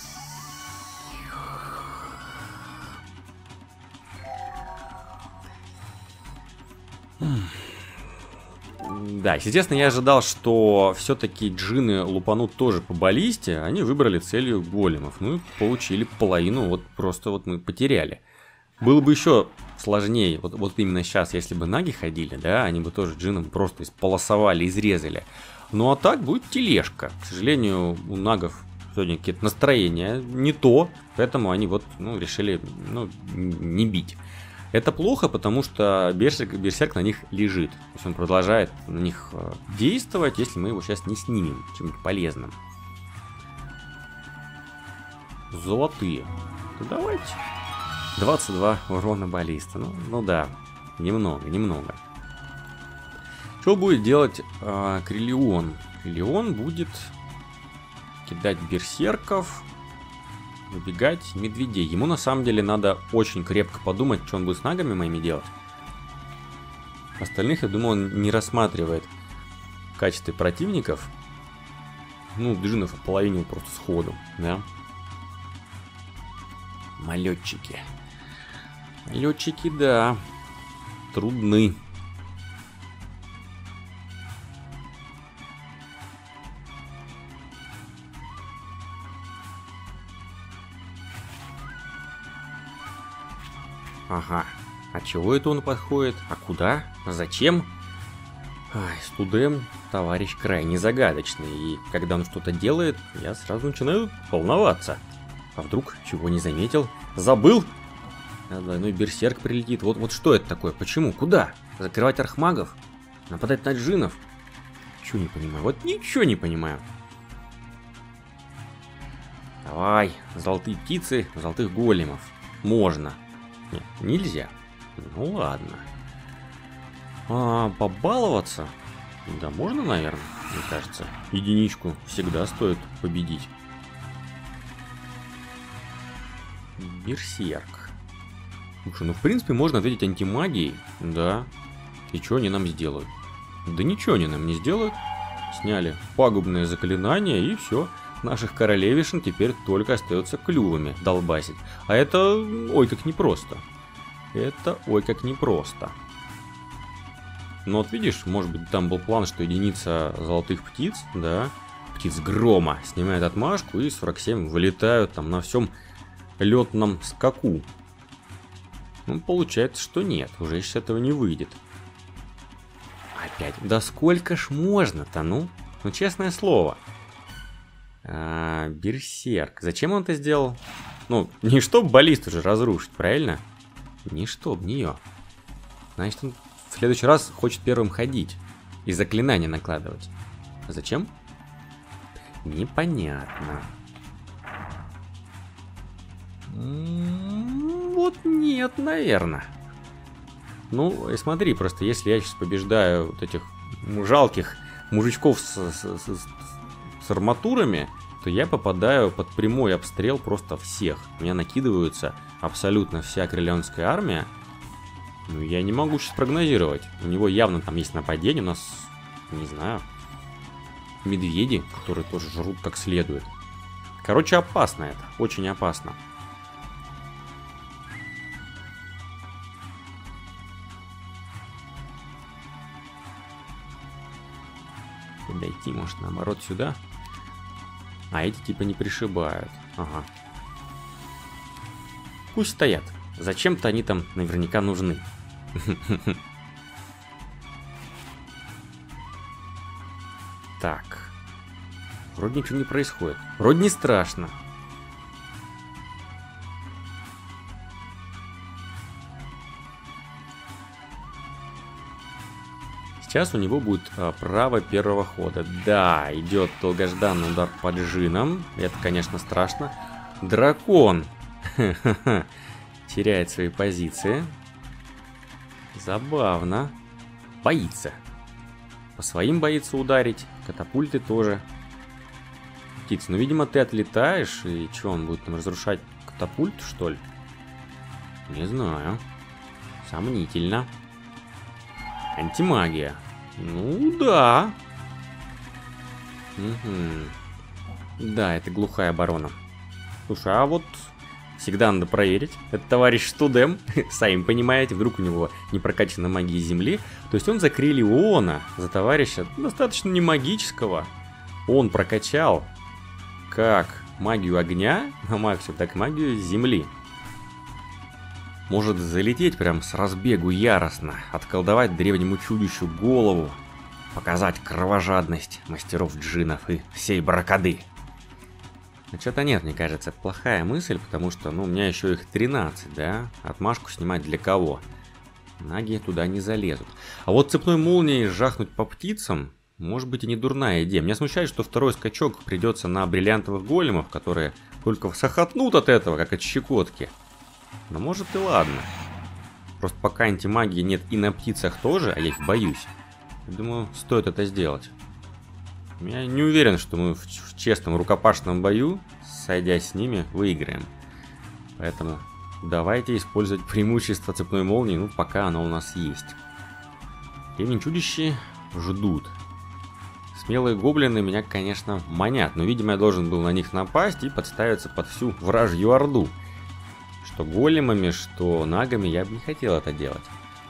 Да, естественно, я ожидал, что все-таки джины лупанут тоже по баллисте. Они выбрали целью големов. Ну и получили половину, вот просто вот мы потеряли. Было бы еще сложнее, вот, вот именно сейчас, если бы наги ходили, да, они бы тоже джинам просто исполосовали, изрезали. Ну а так будет тележка. К сожалению, у нагов сегодня какие-то настроения не то, поэтому они вот, ну, решили, ну, не бить. Это плохо, потому что берсерк, берсерк на них лежит. То есть он продолжает на них действовать, если мы его сейчас не снимем чем-нибудь полезным. Золотые. Ну, давайте. двадцать два урона баллиста. Ну, ну да, немного, немного. Что будет делать э, Криллион? Криллион будет кидать берсерков, выбегать медведей. Ему на самом деле надо очень крепко подумать, что он будет с нагами моими делать. Остальных, я думаю, он не рассматривает в качестве противников. Ну, джинов половину просто сходу, да. Малетчики. Малетчики, да. Трудны. Ага. А чего это он подходит? А куда? А зачем? Ай, студент, товарищ крайне загадочный. И когда он что-то делает, я сразу начинаю волноваться. А вдруг чего не заметил? Забыл? А двойной берсерк прилетит. Вот, вот что это такое? Почему? Куда? Закрывать архмагов? Нападать на джинов? Ничего не понимаю. Вот ничего не понимаю. Давай, золотые птицы, золотых големов. Можно. Нет, нельзя. Ну ладно. А, побаловаться? Да, можно, наверное, мне кажется. Единичку всегда стоит победить. Берсерк. Слушай, ну в принципе можно ответить антимагией. Да. И что они нам сделают? Да ничего они нам не сделают. Сняли пагубное заклинание и все. Наших королевишен теперь только остается клювами долбасить. А это ой как непросто. Это ой как непросто. Но вот видишь, может быть там был план, что единица золотых птиц, да, птиц грома, снимает отмашку и сорок семь вылетают там на всем летном скаку. Ну, получается, что нет, уже сейчас этого не выйдет. Опять, да сколько ж можно-то, ну? Ну, честное слово. А, берсерк. Зачем он это сделал? Ну, не чтоб баллисту же разрушить, правильно? Не чтоб нее. Значит, он в следующий раз хочет первым ходить и заклинания накладывать. А зачем? Непонятно. М-м, вот нет, наверное. Ну, и смотри, просто если я сейчас побеждаю вот этих жалких мужичков с, с, с, с арматурами, то я попадаю под прямой обстрел просто всех. У меня накидываются абсолютно вся крылёнская армия. Ну, я не могу сейчас прогнозировать. У него явно там есть нападение. У нас, не знаю, медведи, которые тоже жрут как следует. Короче, опасно это. Очень опасно. Дойти, может, наоборот, сюда. А эти типа не пришибают. Ага. Пусть стоят. Зачем-то они там наверняка нужны. Так. Вроде ничего не происходит. Вроде не страшно. Сейчас у него будет а, право первого хода. Да, идет долгожданный удар по джинам. Это, конечно, страшно. Дракон теряет свои позиции. Забавно. Боится. По своим боится ударить. Катапульты тоже. Птица, ну, видимо, ты отлетаешь. И что, он будет там разрушать катапульт, что ли? Не знаю. Сомнительно. Антимагия. Ну да. Угу. Да, это глухая оборона. Слушай, а вот всегда надо проверить. Это товарищ Студем. Сами понимаете, вдруг у него не прокачана магия земли. То есть он за Криллиона, за товарища достаточно не магического. Он прокачал как магию огня на максимум, так и магию земли. Может залететь прям с разбегу яростно, отколдовать древнему чудищу голову, показать кровожадность мастеров джинов и всей баракады. Но что-то нет, мне кажется, это плохая мысль, потому что, ну, у меня еще их тринадцать, да? Отмашку снимать для кого? Наги туда не залезут. А вот цепной молнией жахнуть по птицам, может быть, и не дурная идея. Меня смущает, что второй скачок придется на бриллиантовых големов, которые только сохотнут от этого, как от щекотки. Но может и ладно. Просто пока антимагии нет и на птицах тоже, а я их боюсь. Я думаю, стоит это сделать. Я не уверен, что мы в, в честном рукопашном бою, сойдясь с ними, выиграем. Поэтому давайте использовать преимущество цепной молнии, ну, пока оно у нас есть. Древние чудища ждут. Смелые гоблины меня, конечно, манят, но, видимо, я должен был на них напасть и подставиться под всю вражью орду. Что големами, что нагами я бы не хотел это делать.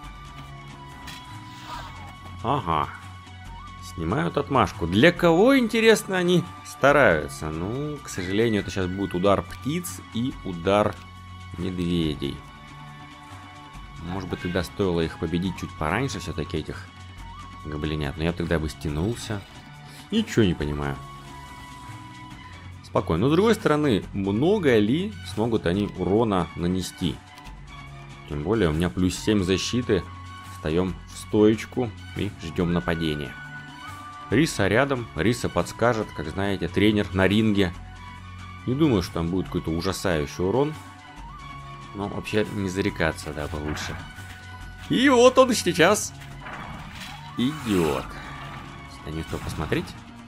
Ага. Снимают отмашку. Для кого, интересно, они стараются? Ну, к сожалению, это сейчас будет удар птиц и удар медведей. Может быть, тогда стоило их победить чуть пораньше, все-таки этих гоблинят. Но я тогда бы стянулся. Ничего не понимаю. Спокойно. Но с другой стороны, много ли смогут они урона нанести? Тем более у меня плюс семь защиты. Встаем в стоечку и ждем нападения. Риса рядом. Риса подскажет, как знаете, тренер на ринге. Не думаю, что там будет какой-то ужасающий урон. Но вообще не зарекаться, да, получше. И вот он сейчас идет. Я не успел посмотреть.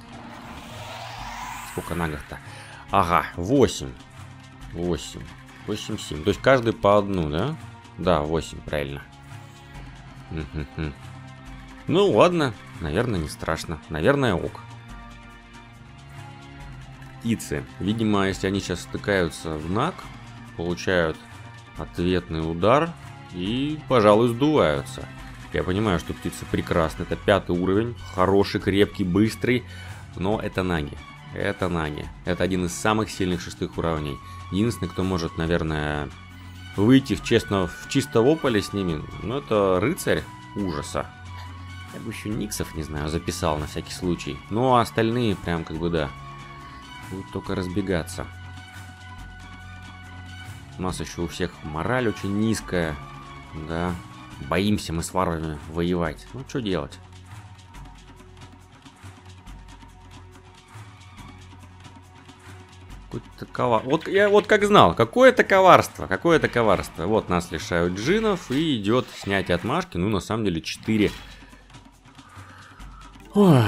Сколько нагов-то? Ага, восемь. восемь. восемь, семь. То есть каждый по одну, да? Да, восемь, правильно. Угу. Ну ладно, наверное, не страшно. Наверное, ок. Птицы. Видимо, если они сейчас стыкаются в наг, получают ответный удар и, пожалуй, сдуваются. Я понимаю, что птицы прекрасны. Это пятый уровень. Хороший, крепкий, быстрый. Но это наги. Это наги. Это один из самых сильных шестых уровней. Единственный, кто может, наверное, выйти в, честно, в чисто поле с ними, ну, это рыцарь ужаса. Я бы еще Никсов, не знаю, записал на всякий случай. Ну, а остальные прям как бы, да, будут только разбегаться. У нас еще у всех мораль очень низкая. Да. Боимся мы с варварами воевать. Ну, что делать? Какое-то ковар... Вот я вот как знал. Какое-то коварство. Какое-то коварство. Вот нас лишают джинов. И идет снятие отмашки. Ну, на самом деле, четыре. Ой.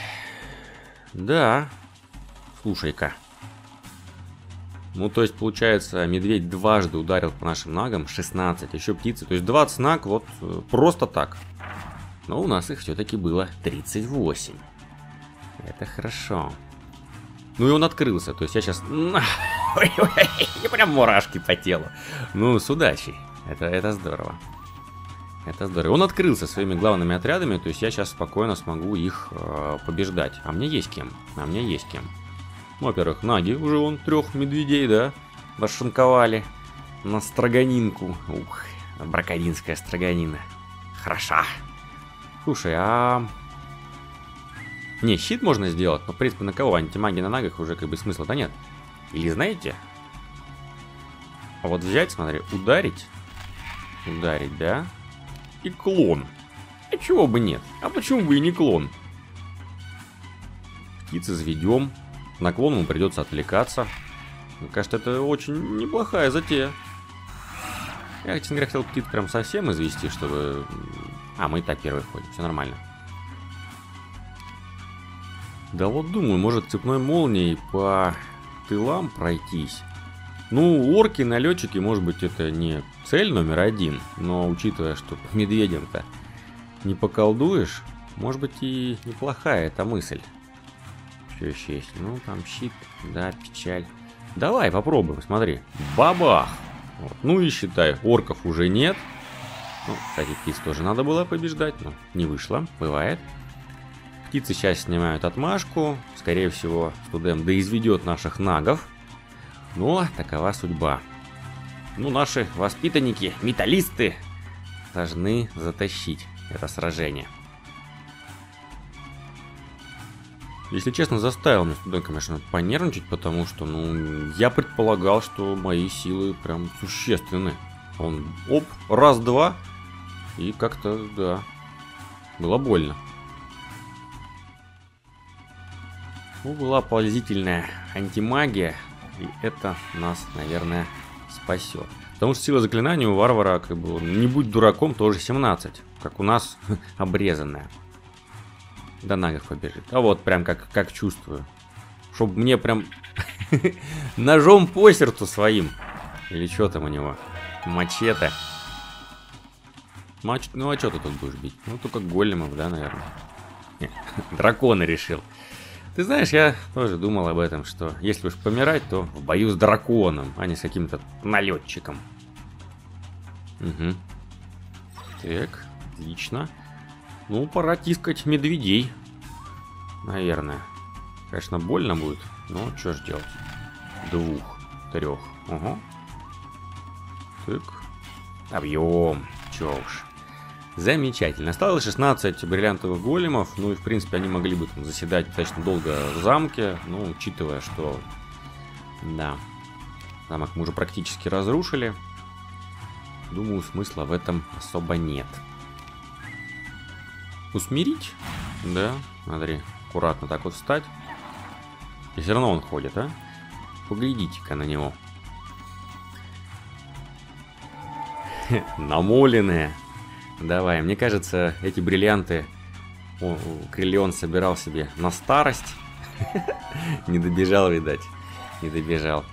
Да. Слушай-ка. Ну, то есть, получается, медведь дважды ударил по нашим нагам. шестнадцать. Еще птицы. То есть, двадцать наг вот просто так. Но у нас их все-таки было тридцать восемь. Это хорошо. Ну, и он открылся. То есть, я сейчас... Ой-ой-ой, прям мурашки по телу. Ну, с удачей. Это, это здорово. Это здорово. Он открылся своими главными отрядами. То есть, я сейчас спокойно смогу их э, побеждать. А мне есть кем. А мне есть кем. Во-первых, наги уже вон трех медведей, да, расшинковали на строганинку. Ух, бракодинская строганина. Хороша. Слушай, а... Не, щит можно сделать, но в принципе на кого? Антимаги на нагах уже как бы смысла-то нет. Или знаете? А вот взять, смотри, ударить. Ударить, да? И клон. А чего бы нет? А почему бы и не клон? Птицы заведем. На клон ему придется отвлекаться. Мне кажется, это очень неплохая затея. Я, честно говоря, хотел птиц прям совсем извести, чтобы... А, мы и так первый ходим, все нормально. Да вот думаю, может цепной молнией по тылам пройтись. Ну, орки, налетчики, может быть, это не цель номер один. Но учитывая, что медведем-то не поколдуешь, может быть и неплохая эта мысль. Что еще есть? Ну, там щит, да, печаль. Давай попробуем, смотри. Бабах! Вот. Ну и считай, орков уже нет. Ну, кстати, птиц тоже надо было побеждать, но не вышло, бывает. Птицы сейчас снимают отмашку. Скорее всего, студент доизведет наших нагов. Но такова судьба. Ну, наши воспитанники, металлисты, должны затащить это сражение. Если честно, заставил меня студент, конечно, понервничать, потому что, ну, я предполагал, что мои силы прям существенны. Он, оп, раз-два, и как-то, да, было больно. Ну, была поразительная антимагия, и это нас, наверное, спасет. Потому что сила заклинания у варвара, как бы, не будь дураком, тоже семнадцать, как у нас обрезанная. До нагов побежит. А вот прям как, как чувствую. Чтоб мне прям ножом по сердцу своим. Или что там у него? Мачете. Мач... Ну а что ты тут будешь бить? Ну только големов, да, наверное. Дракона решил. Ты знаешь, я тоже думал об этом, что если уж помирать, то в бою с драконом, а не с каким-то налетчиком. Угу. Так, отлично. Ну, пора тискать медведей. Наверное. Конечно, больно будет. Но что ж делать? Двух, трех. Угу. Так. Объем. Че уж. Замечательно. Осталось шестнадцать бриллиантовых големов. Ну и, в принципе, они могли бы там заседать достаточно долго в замке. Но, учитывая, что Да. Замок мы уже практически разрушили. Думаю, смысла в этом особо нет. Усмирить? Да, смотри, аккуратно так вот встать. И все равно он ходит, а? Поглядите-ка на него. Намоленные. Давай, мне кажется, эти бриллианты о, Криллион собирал себе на старость. Не добежал, видать. Не добежал.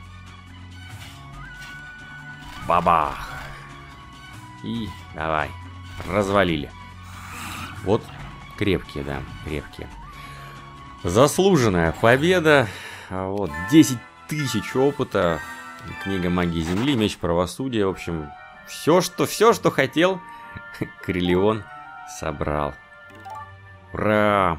Бабах. И давай. Развалили. Вот крепкие, да, крепкие. Заслуженная победа. Вот, десять тысяч опыта. Книга магии Земли, меч правосудия. В общем, все, что, все, что хотел, Криллион собрал. Ура!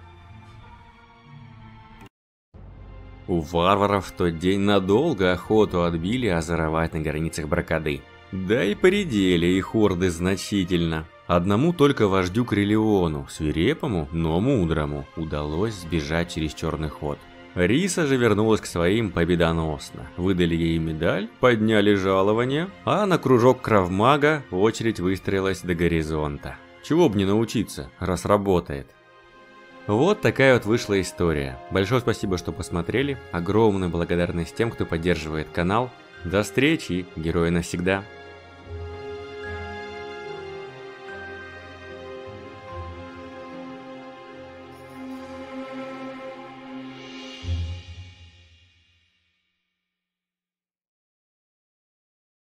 У варваров в тот день надолго охоту отбили озоровать на границах Бракады. Да и поредели их орды значительно. Одному только вождю Криллиону, свирепому, но мудрому, удалось сбежать через черный ход. Риса же вернулась к своим победоносно. Выдали ей медаль, подняли жалование, а на кружок кравмага очередь выстроилась до горизонта. Чего б не научиться, раз работает. Вот такая вот вышла история. Большое спасибо, что посмотрели. Огромная благодарность тем, кто поддерживает канал. До встречи, герои навсегда.